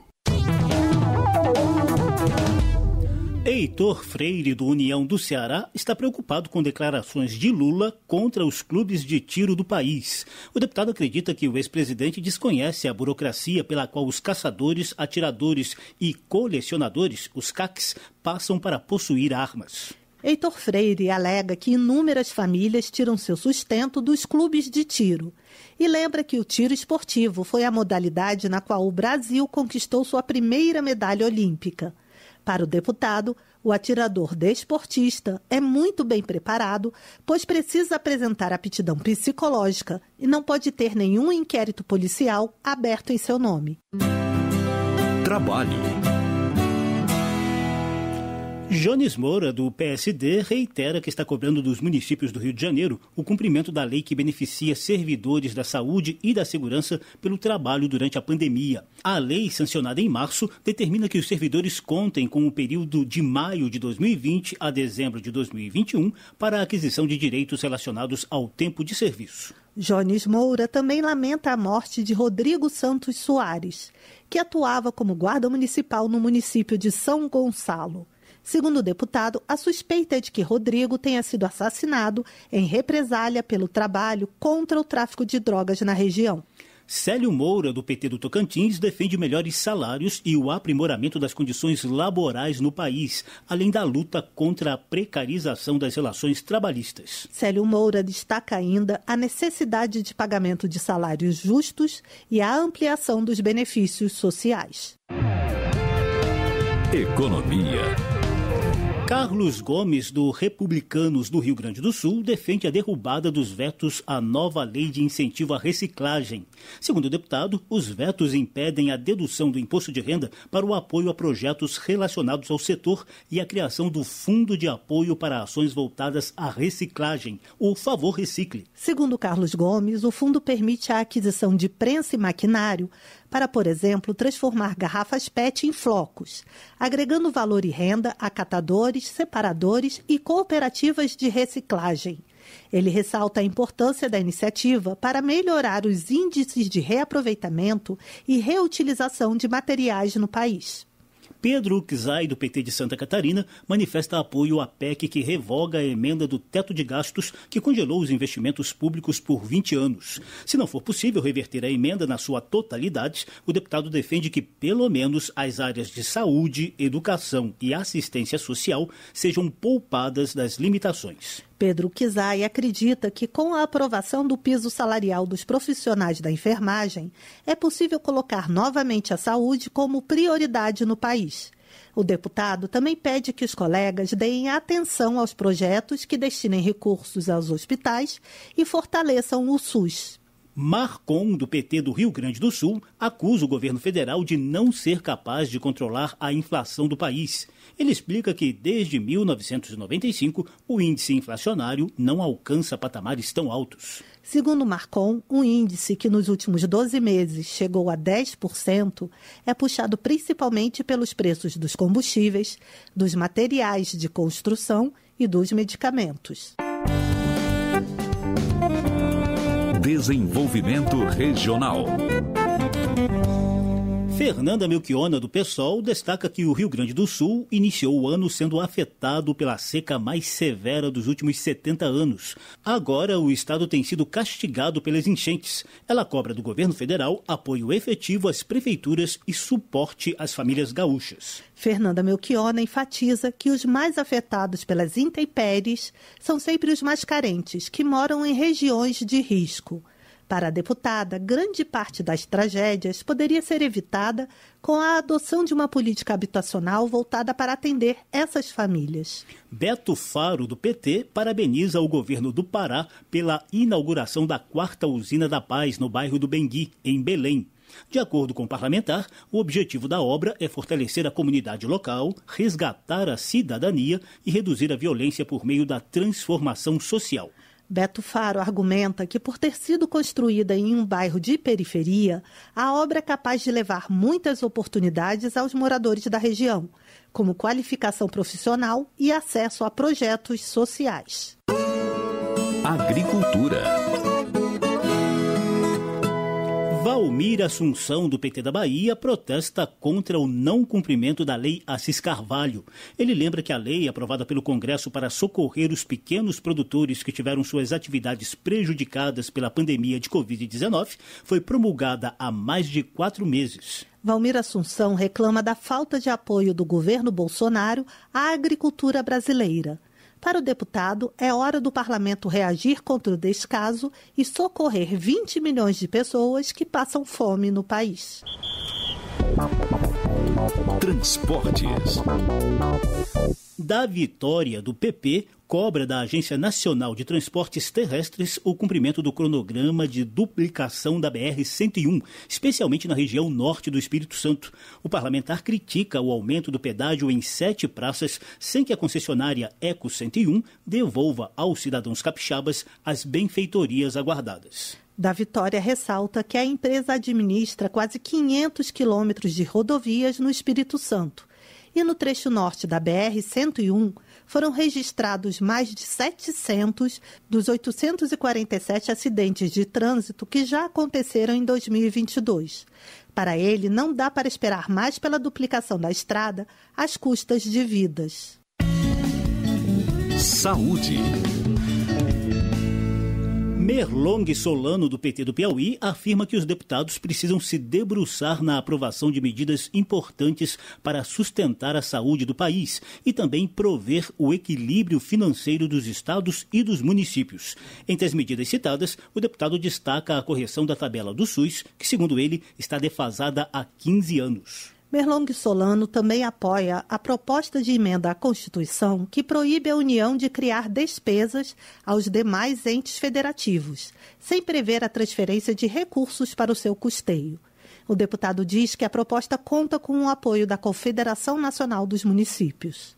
Heitor Freire, do União do Ceará, está preocupado com declarações de Lula contra os clubes de tiro do país. O deputado acredita que o ex-presidente desconhece a burocracia pela qual os caçadores, atiradores e colecionadores, os CACs, passam para possuir armas. Heitor Freire alega que inúmeras famílias tiram seu sustento dos clubes de tiro e lembra que o tiro esportivo foi a modalidade na qual o Brasil conquistou sua primeira medalha olímpica. Para o deputado, o atirador desportista é muito bem preparado, pois precisa apresentar aptidão psicológica e não pode ter nenhum inquérito policial aberto em seu nome. Trabalho. Jones Moura, do PSD, reitera que está cobrando dos municípios do Rio de Janeiro o cumprimento da lei que beneficia servidores da saúde e da segurança pelo trabalho durante a pandemia. A lei, sancionada em março, determina que os servidores contem com o período de maio de 2020 a dezembro de 2021 para a aquisição de direitos relacionados ao tempo de serviço. Jones Moura também lamenta a morte de Rodrigo Santos Soares, que atuava como guarda municipal no município de São Gonçalo. Segundo o deputado, a suspeita é de que Rodrigo tenha sido assassinado em represália pelo trabalho contra o tráfico de drogas na região. Célio Moura, do PT do Tocantins, defende melhores salários e o aprimoramento das condições laborais no país, além da luta contra a precarização das relações trabalhistas. Célio Moura destaca ainda a necessidade de pagamento de salários justos e a ampliação dos benefícios sociais. Economia. Carlos Gomes, do Republicanos do Rio Grande do Sul, defende a derrubada dos vetos à nova lei de incentivo à reciclagem. Segundo o deputado, os vetos impedem a dedução do imposto de renda para o apoio a projetos relacionados ao setor e a criação do Fundo de Apoio para Ações Voltadas à Reciclagem, o Favor Recicle. Segundo Carlos Gomes, o fundo permite a aquisição de prensa e maquinário para, por exemplo, transformar garrafas PET em flocos, agregando valor e renda a catadores, separadores e cooperativas de reciclagem. Ele ressalta a importância da iniciativa para melhorar os índices de reaproveitamento e reutilização de materiais no país. Pedro Uczai, do PT de Santa Catarina, manifesta apoio à PEC que revoga a emenda do teto de gastos que congelou os investimentos públicos por 20 anos. Se não for possível reverter a emenda na sua totalidade, o deputado defende que, pelo menos, as áreas de saúde, educação e assistência social sejam poupadas das limitações. Pedro Uczai acredita que, com a aprovação do piso salarial dos profissionais da enfermagem, é possível colocar novamente a saúde como prioridade no país. O deputado também pede que os colegas deem atenção aos projetos que destinem recursos aos hospitais e fortaleçam o SUS. Marcon, do PT do Rio Grande do Sul, acusa o governo federal de não ser capaz de controlar a inflação do país. Ele explica que, desde 1995, o índice inflacionário não alcança patamares tão altos. Segundo Marcon, um índice que nos últimos 12 meses chegou a 10% é puxado principalmente pelos preços dos combustíveis, dos materiais de construção e dos medicamentos. Desenvolvimento Regional. Fernanda Melchiona, do PSOL, destaca que o Rio Grande do Sul iniciou o ano sendo afetado pela seca mais severa dos últimos 70 anos. Agora, o estado tem sido castigado pelas enchentes. Ela cobra do governo federal apoio efetivo às prefeituras e suporte às famílias gaúchas. Fernanda Melchiona enfatiza que os mais afetados pelas intempéries são sempre os mais carentes, que moram em regiões de risco. Para a deputada, grande parte das tragédias poderia ser evitada com a adoção de uma política habitacional voltada para atender essas famílias. Beto Faro, do PT, parabeniza o governo do Pará pela inauguração da 4ª Usina da Paz no bairro do Bengui, em Belém. De acordo com o parlamentar, o objetivo da obra é fortalecer a comunidade local, resgatar a cidadania e reduzir a violência por meio da transformação social. Beto Faro argumenta que, por ter sido construída em um bairro de periferia, a obra é capaz de levar muitas oportunidades aos moradores da região, como qualificação profissional e acesso a projetos sociais. Agricultura. Valmir Assunção, do PT da Bahia, protesta contra o não cumprimento da Lei Assis Carvalho. Ele lembra que a lei, aprovada pelo Congresso para socorrer os pequenos produtores que tiveram suas atividades prejudicadas pela pandemia de Covid-19, foi promulgada há mais de 4 meses. Valmir Assunção reclama da falta de apoio do governo Bolsonaro à agricultura brasileira. Para o deputado, é hora do parlamento reagir contra o descaso e socorrer 20 milhões de pessoas que passam fome no país. Transportes. Da Vitória, do PP, cobra da Agência Nacional de Transportes Terrestres o cumprimento do cronograma de duplicação da BR-101, especialmente na região norte do Espírito Santo. O parlamentar critica o aumento do pedágio em 7 praças, sem que a concessionária Eco 101 devolva aos cidadãos capixabas as benfeitorias aguardadas. Da Vitória ressalta que a empresa administra quase 500 quilômetros de rodovias no Espírito Santo. E no trecho norte da BR-101 foram registrados mais de 700 dos 847 acidentes de trânsito que já aconteceram em 2022. Para ele, não dá para esperar mais pela duplicação da estrada às custas de vidas. Saúde. Merlong Solano, do PT do Piauí, afirma que os deputados precisam se debruçar na aprovação de medidas importantes para sustentar a saúde do país e também prover o equilíbrio financeiro dos estados e dos municípios. Entre as medidas citadas, o deputado destaca a correção da tabela do SUS, que, segundo ele, está defasada há 15 anos. Merlong Solano também apoia a proposta de emenda à Constituição que proíbe a União de criar despesas aos demais entes federativos, sem prever a transferência de recursos para o seu custeio. O deputado diz que a proposta conta com o apoio da Confederação Nacional dos Municípios.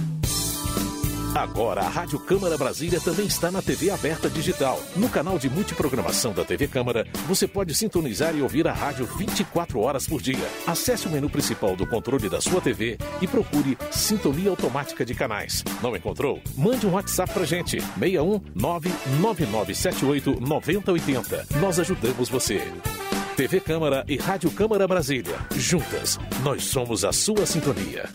Agora, a Rádio Câmara Brasília também está na TV aberta digital. No canal de multiprogramação da TV Câmara, você pode sintonizar e ouvir a rádio 24 horas por dia. Acesse o menu principal do controle da sua TV e procure Sintonia Automática de Canais. Não encontrou? Mande um WhatsApp pra gente, 61 99978 9080. Nós ajudamos você. TV Câmara e Rádio Câmara Brasília. Juntas, nós somos a sua sintonia.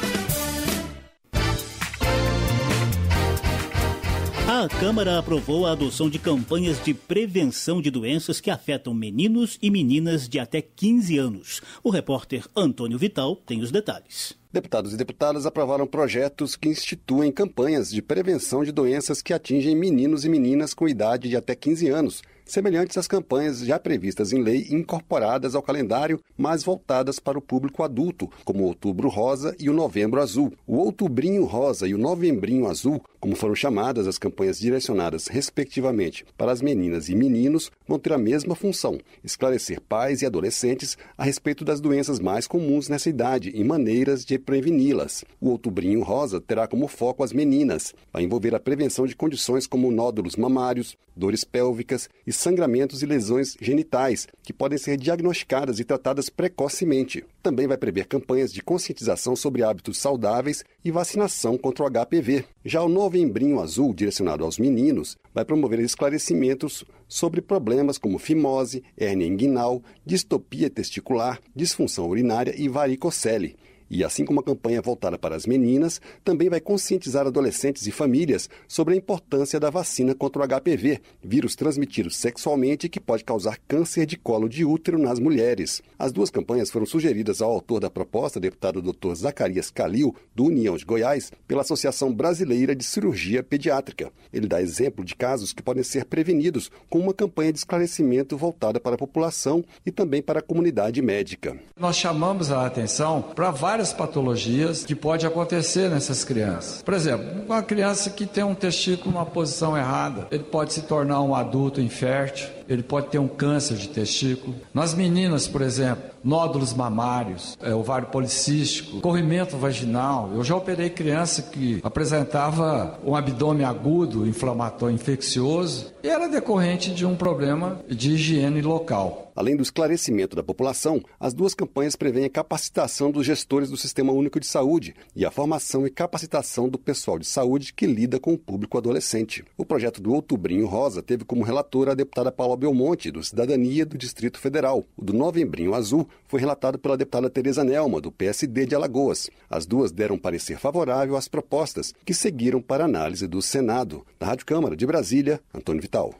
A Câmara aprovou a adoção de campanhas de prevenção de doenças que afetam meninos e meninas de até 15 anos. O repórter Antônio Vital tem os detalhes. Deputados e deputadas aprovaram projetos que instituem campanhas de prevenção de doenças que atingem meninos e meninas com idade de até 15 anos, semelhantes às campanhas já previstas em lei e incorporadas ao calendário, mas voltadas para o público adulto, como o Outubro Rosa e o Novembro Azul. O Outubrinho Rosa e o Novembrinho Azul, como foram chamadas as campanhas direcionadas, respectivamente, para as meninas e meninos, vão ter a mesma função: esclarecer pais e adolescentes a respeito das doenças mais comuns nessa idade e maneiras de preveni-las. O Outubrinho Rosa terá como foco as meninas. Vai envolver a prevenção de condições como nódulos mamários, dores pélvicas e sangramentos e lesões genitais, que podem ser diagnosticadas e tratadas precocemente. Também vai prever campanhas de conscientização sobre hábitos saudáveis e vacinação contra o HPV. Já o Novembrinho Azul, direcionado aos meninos, vai promover esclarecimentos sobre problemas como fimose, hérnia inguinal, distopia testicular, disfunção urinária e varicocele. E assim como a campanha voltada para as meninas, também vai conscientizar adolescentes e famílias sobre a importância da vacina contra o HPV, vírus transmitido sexualmente que pode causar câncer de colo de útero nas mulheres. As duas campanhas foram sugeridas ao autor da proposta, deputado Dr. Zacarias Calil, do União de Goiás, pela Associação Brasileira de Cirurgia Pediátrica. Ele dá exemplo de casos que podem ser prevenidos com uma campanha de esclarecimento voltada para a população e também para a comunidade médica. Nós chamamos a atenção para várias patologias que pode acontecer nessas crianças. Por exemplo, uma criança que tem um testículo numa posição errada, ele pode se tornar um adulto infértil, ele pode ter um câncer de testículo. Nas meninas, por exemplo, nódulos mamários, ovário policístico, corrimento vaginal. Eu já operei criança que apresentava um abdômen agudo, inflamatório, infeccioso, e era decorrente de um problema de higiene local. Além do esclarecimento da população, as duas campanhas prevêem a capacitação dos gestores do Sistema Único de Saúde e a formação e capacitação do pessoal de saúde que lida com o público adolescente. O projeto do Outubrinho Rosa teve como relatora a deputada Paula Belmonte, do Cidadania do Distrito Federal. O do Novembrinho Azul foi relatado pela deputada Tereza Nelma, do PSD de Alagoas. As duas deram parecer favorável às propostas, que seguiram para análise do Senado. Da Rádio Câmara de Brasília, Antônio Vital.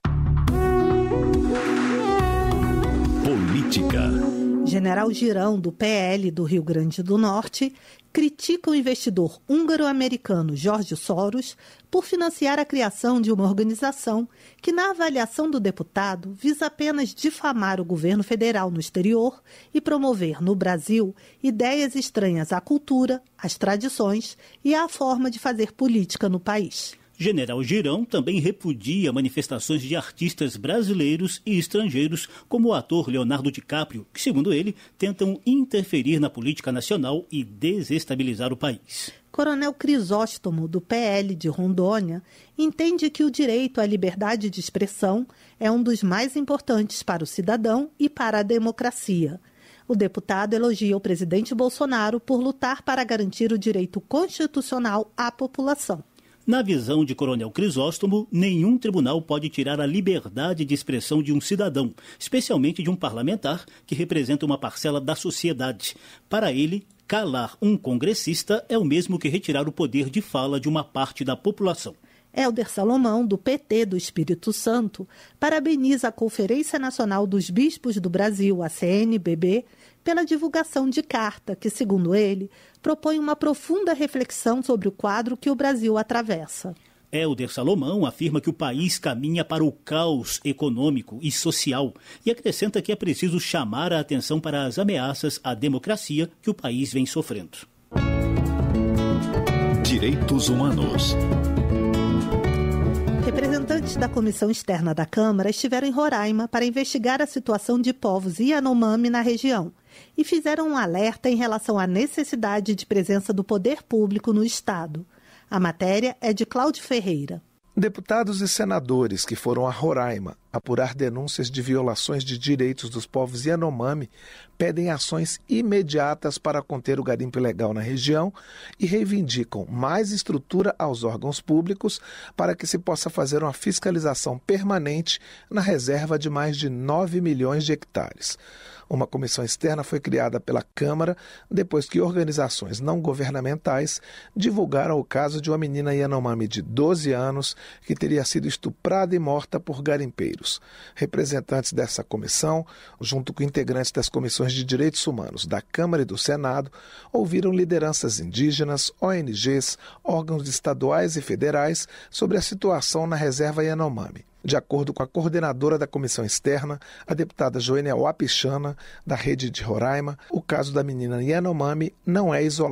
Política. General Girão, do PL do Rio Grande do Norte, critica o investidor húngaro-americano George Soros por financiar a criação de uma organização que, na avaliação do deputado, visa apenas difamar o governo federal no exterior e promover no Brasil ideias estranhas à cultura, às tradições e à forma de fazer política no país. General Girão também repudia manifestações de artistas brasileiros e estrangeiros, como o ator Leonardo DiCaprio, que, segundo ele, tentam interferir na política nacional e desestabilizar o país. Coronel Crisóstomo, do PL de Rondônia, entende que o direito à liberdade de expressão é um dos mais importantes para o cidadão e para a democracia. O deputado elogia o presidente Bolsonaro por lutar para garantir o direito constitucional à população. Na visão de Coronel Crisóstomo, nenhum tribunal pode tirar a liberdade de expressão de um cidadão, especialmente de um parlamentar que representa uma parcela da sociedade. Para ele, calar um congressista é o mesmo que retirar o poder de fala de uma parte da população. Hélder Salomão, do PT do Espírito Santo, parabeniza a Conferência Nacional dos Bispos do Brasil, a CNBB, pela divulgação de carta que, segundo ele, propõe uma profunda reflexão sobre o quadro que o Brasil atravessa. Hélder Salomão afirma que o país caminha para o caos econômico e social e acrescenta que é preciso chamar a atenção para as ameaças à democracia que o país vem sofrendo. Direitos Humanos. Representantes da Comissão Externa da Câmara estiveram em Roraima para investigar a situação de povos Yanomami na região e fizeram um alerta em relação à necessidade de presença do poder público no Estado. A matéria é de Cláudio Ferreira. Deputados e senadores que foram a Roraima apurar denúncias de violações de direitos dos povos Yanomami pedem ações imediatas para conter o garimpo ilegal na região e reivindicam mais estrutura aos órgãos públicos para que se possa fazer uma fiscalização permanente na reserva de mais de 9 milhões de hectares. Uma comissão externa foi criada pela Câmara depois que organizações não governamentais divulgaram o caso de uma menina Yanomami de 12 anos que teria sido estuprada e morta por garimpeiros. Representantes dessa comissão, junto com integrantes das comissões de direitos humanos da Câmara e do Senado, ouviram lideranças indígenas, ONGs, órgãos estaduais e federais sobre a situação na reserva Yanomami. De acordo com a coordenadora da comissão externa, a deputada Joênia Wapichana, da rede de Roraima, o caso da menina Yanomami não é isolado.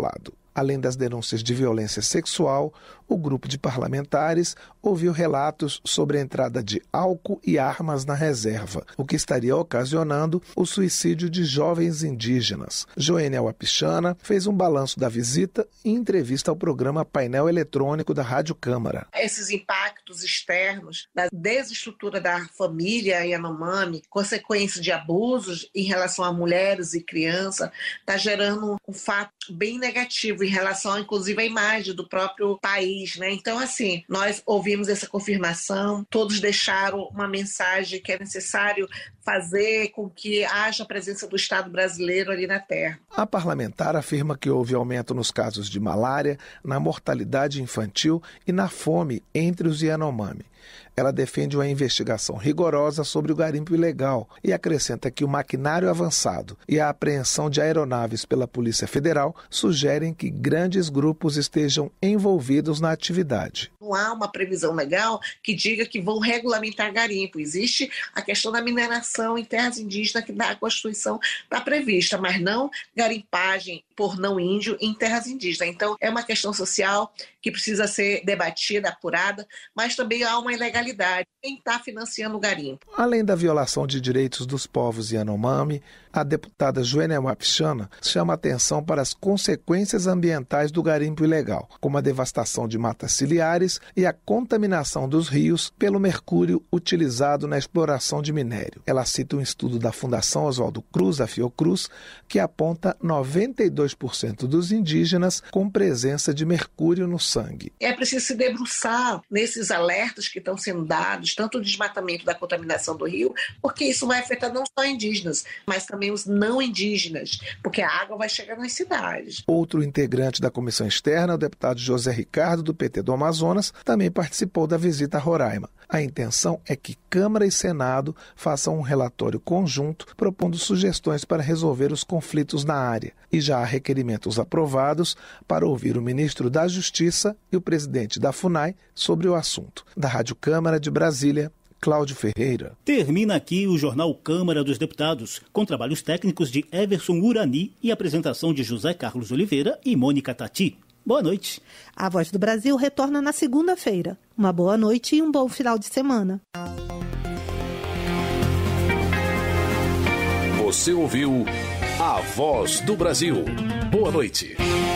Além das denúncias de violência sexual, o grupo de parlamentares ouviu relatos sobre a entrada de álcool e armas na reserva, o que estaria ocasionando o suicídio de jovens indígenas. Joênia Wapichana fez um balanço da visita em entrevista ao programa Painel Eletrônico da Rádio Câmara. Esses impactos externos da desestrutura da família Yanomami, consequência de abusos em relação a mulheres e crianças, está gerando um fato bem negativo em relação, inclusive, à imagem do próprio país, né? Então, assim, nós ouvimos essa confirmação, todos deixaram uma mensagem que é necessário fazer com que haja a presença do Estado brasileiro ali na terra. A parlamentar afirma que houve aumento nos casos de malária, na mortalidade infantil e na fome entre os Yanomami. Ela defende uma investigação rigorosa sobre o garimpo ilegal e acrescenta que o maquinário avançado e a apreensão de aeronaves pela Polícia Federal sugerem que grandes grupos estejam envolvidos na atividade. Não há uma previsão legal que diga que vão regulamentar garimpo. Existe a questão da mineração em terras indígenas que na Constituição está prevista, mas não garimpagem por não índio em terras indígenas. Então, é uma questão social que precisa ser debatida, apurada, mas também há uma ilegalidade. Quem está financiando o garimpo? Além da violação de direitos dos povos Yanomami, a deputada Joênia Wapichana chama atenção para as consequências ambientais do garimpo ilegal, como a devastação de matas ciliares e a contaminação dos rios pelo mercúrio utilizado na exploração de minério. Ela cita um estudo da Fundação Oswaldo Cruz, a Fiocruz, que aponta 92% dos indígenas com presença de mercúrio no sangue. É preciso se debruçar nesses alertas que estão sendo dados, tanto o desmatamento da contaminação do rio, porque isso vai afetar não só indígenas, mas também os não indígenas, porque a água vai chegar nas cidades. Outro integrante da comissão externa, o deputado José Ricardo, do PT do Amazonas, também participou da visita a Roraima. A intenção é que Câmara e Senado façam um relatório conjunto propondo sugestões para resolver os conflitos na área. E já há requerimentos aprovados para ouvir o ministro da Justiça e o presidente da FUNAI sobre o assunto. Da Rádio Câmara de Brasília, Cláudio Ferreira. Termina aqui o Jornal Câmara dos Deputados, com trabalhos técnicos de Everson Urani e apresentação de José Carlos Oliveira e Mônica Tati. Boa noite. A Voz do Brasil retorna na segunda-feira. Uma boa noite e um bom final de semana. Você ouviu A Voz do Brasil. Boa noite.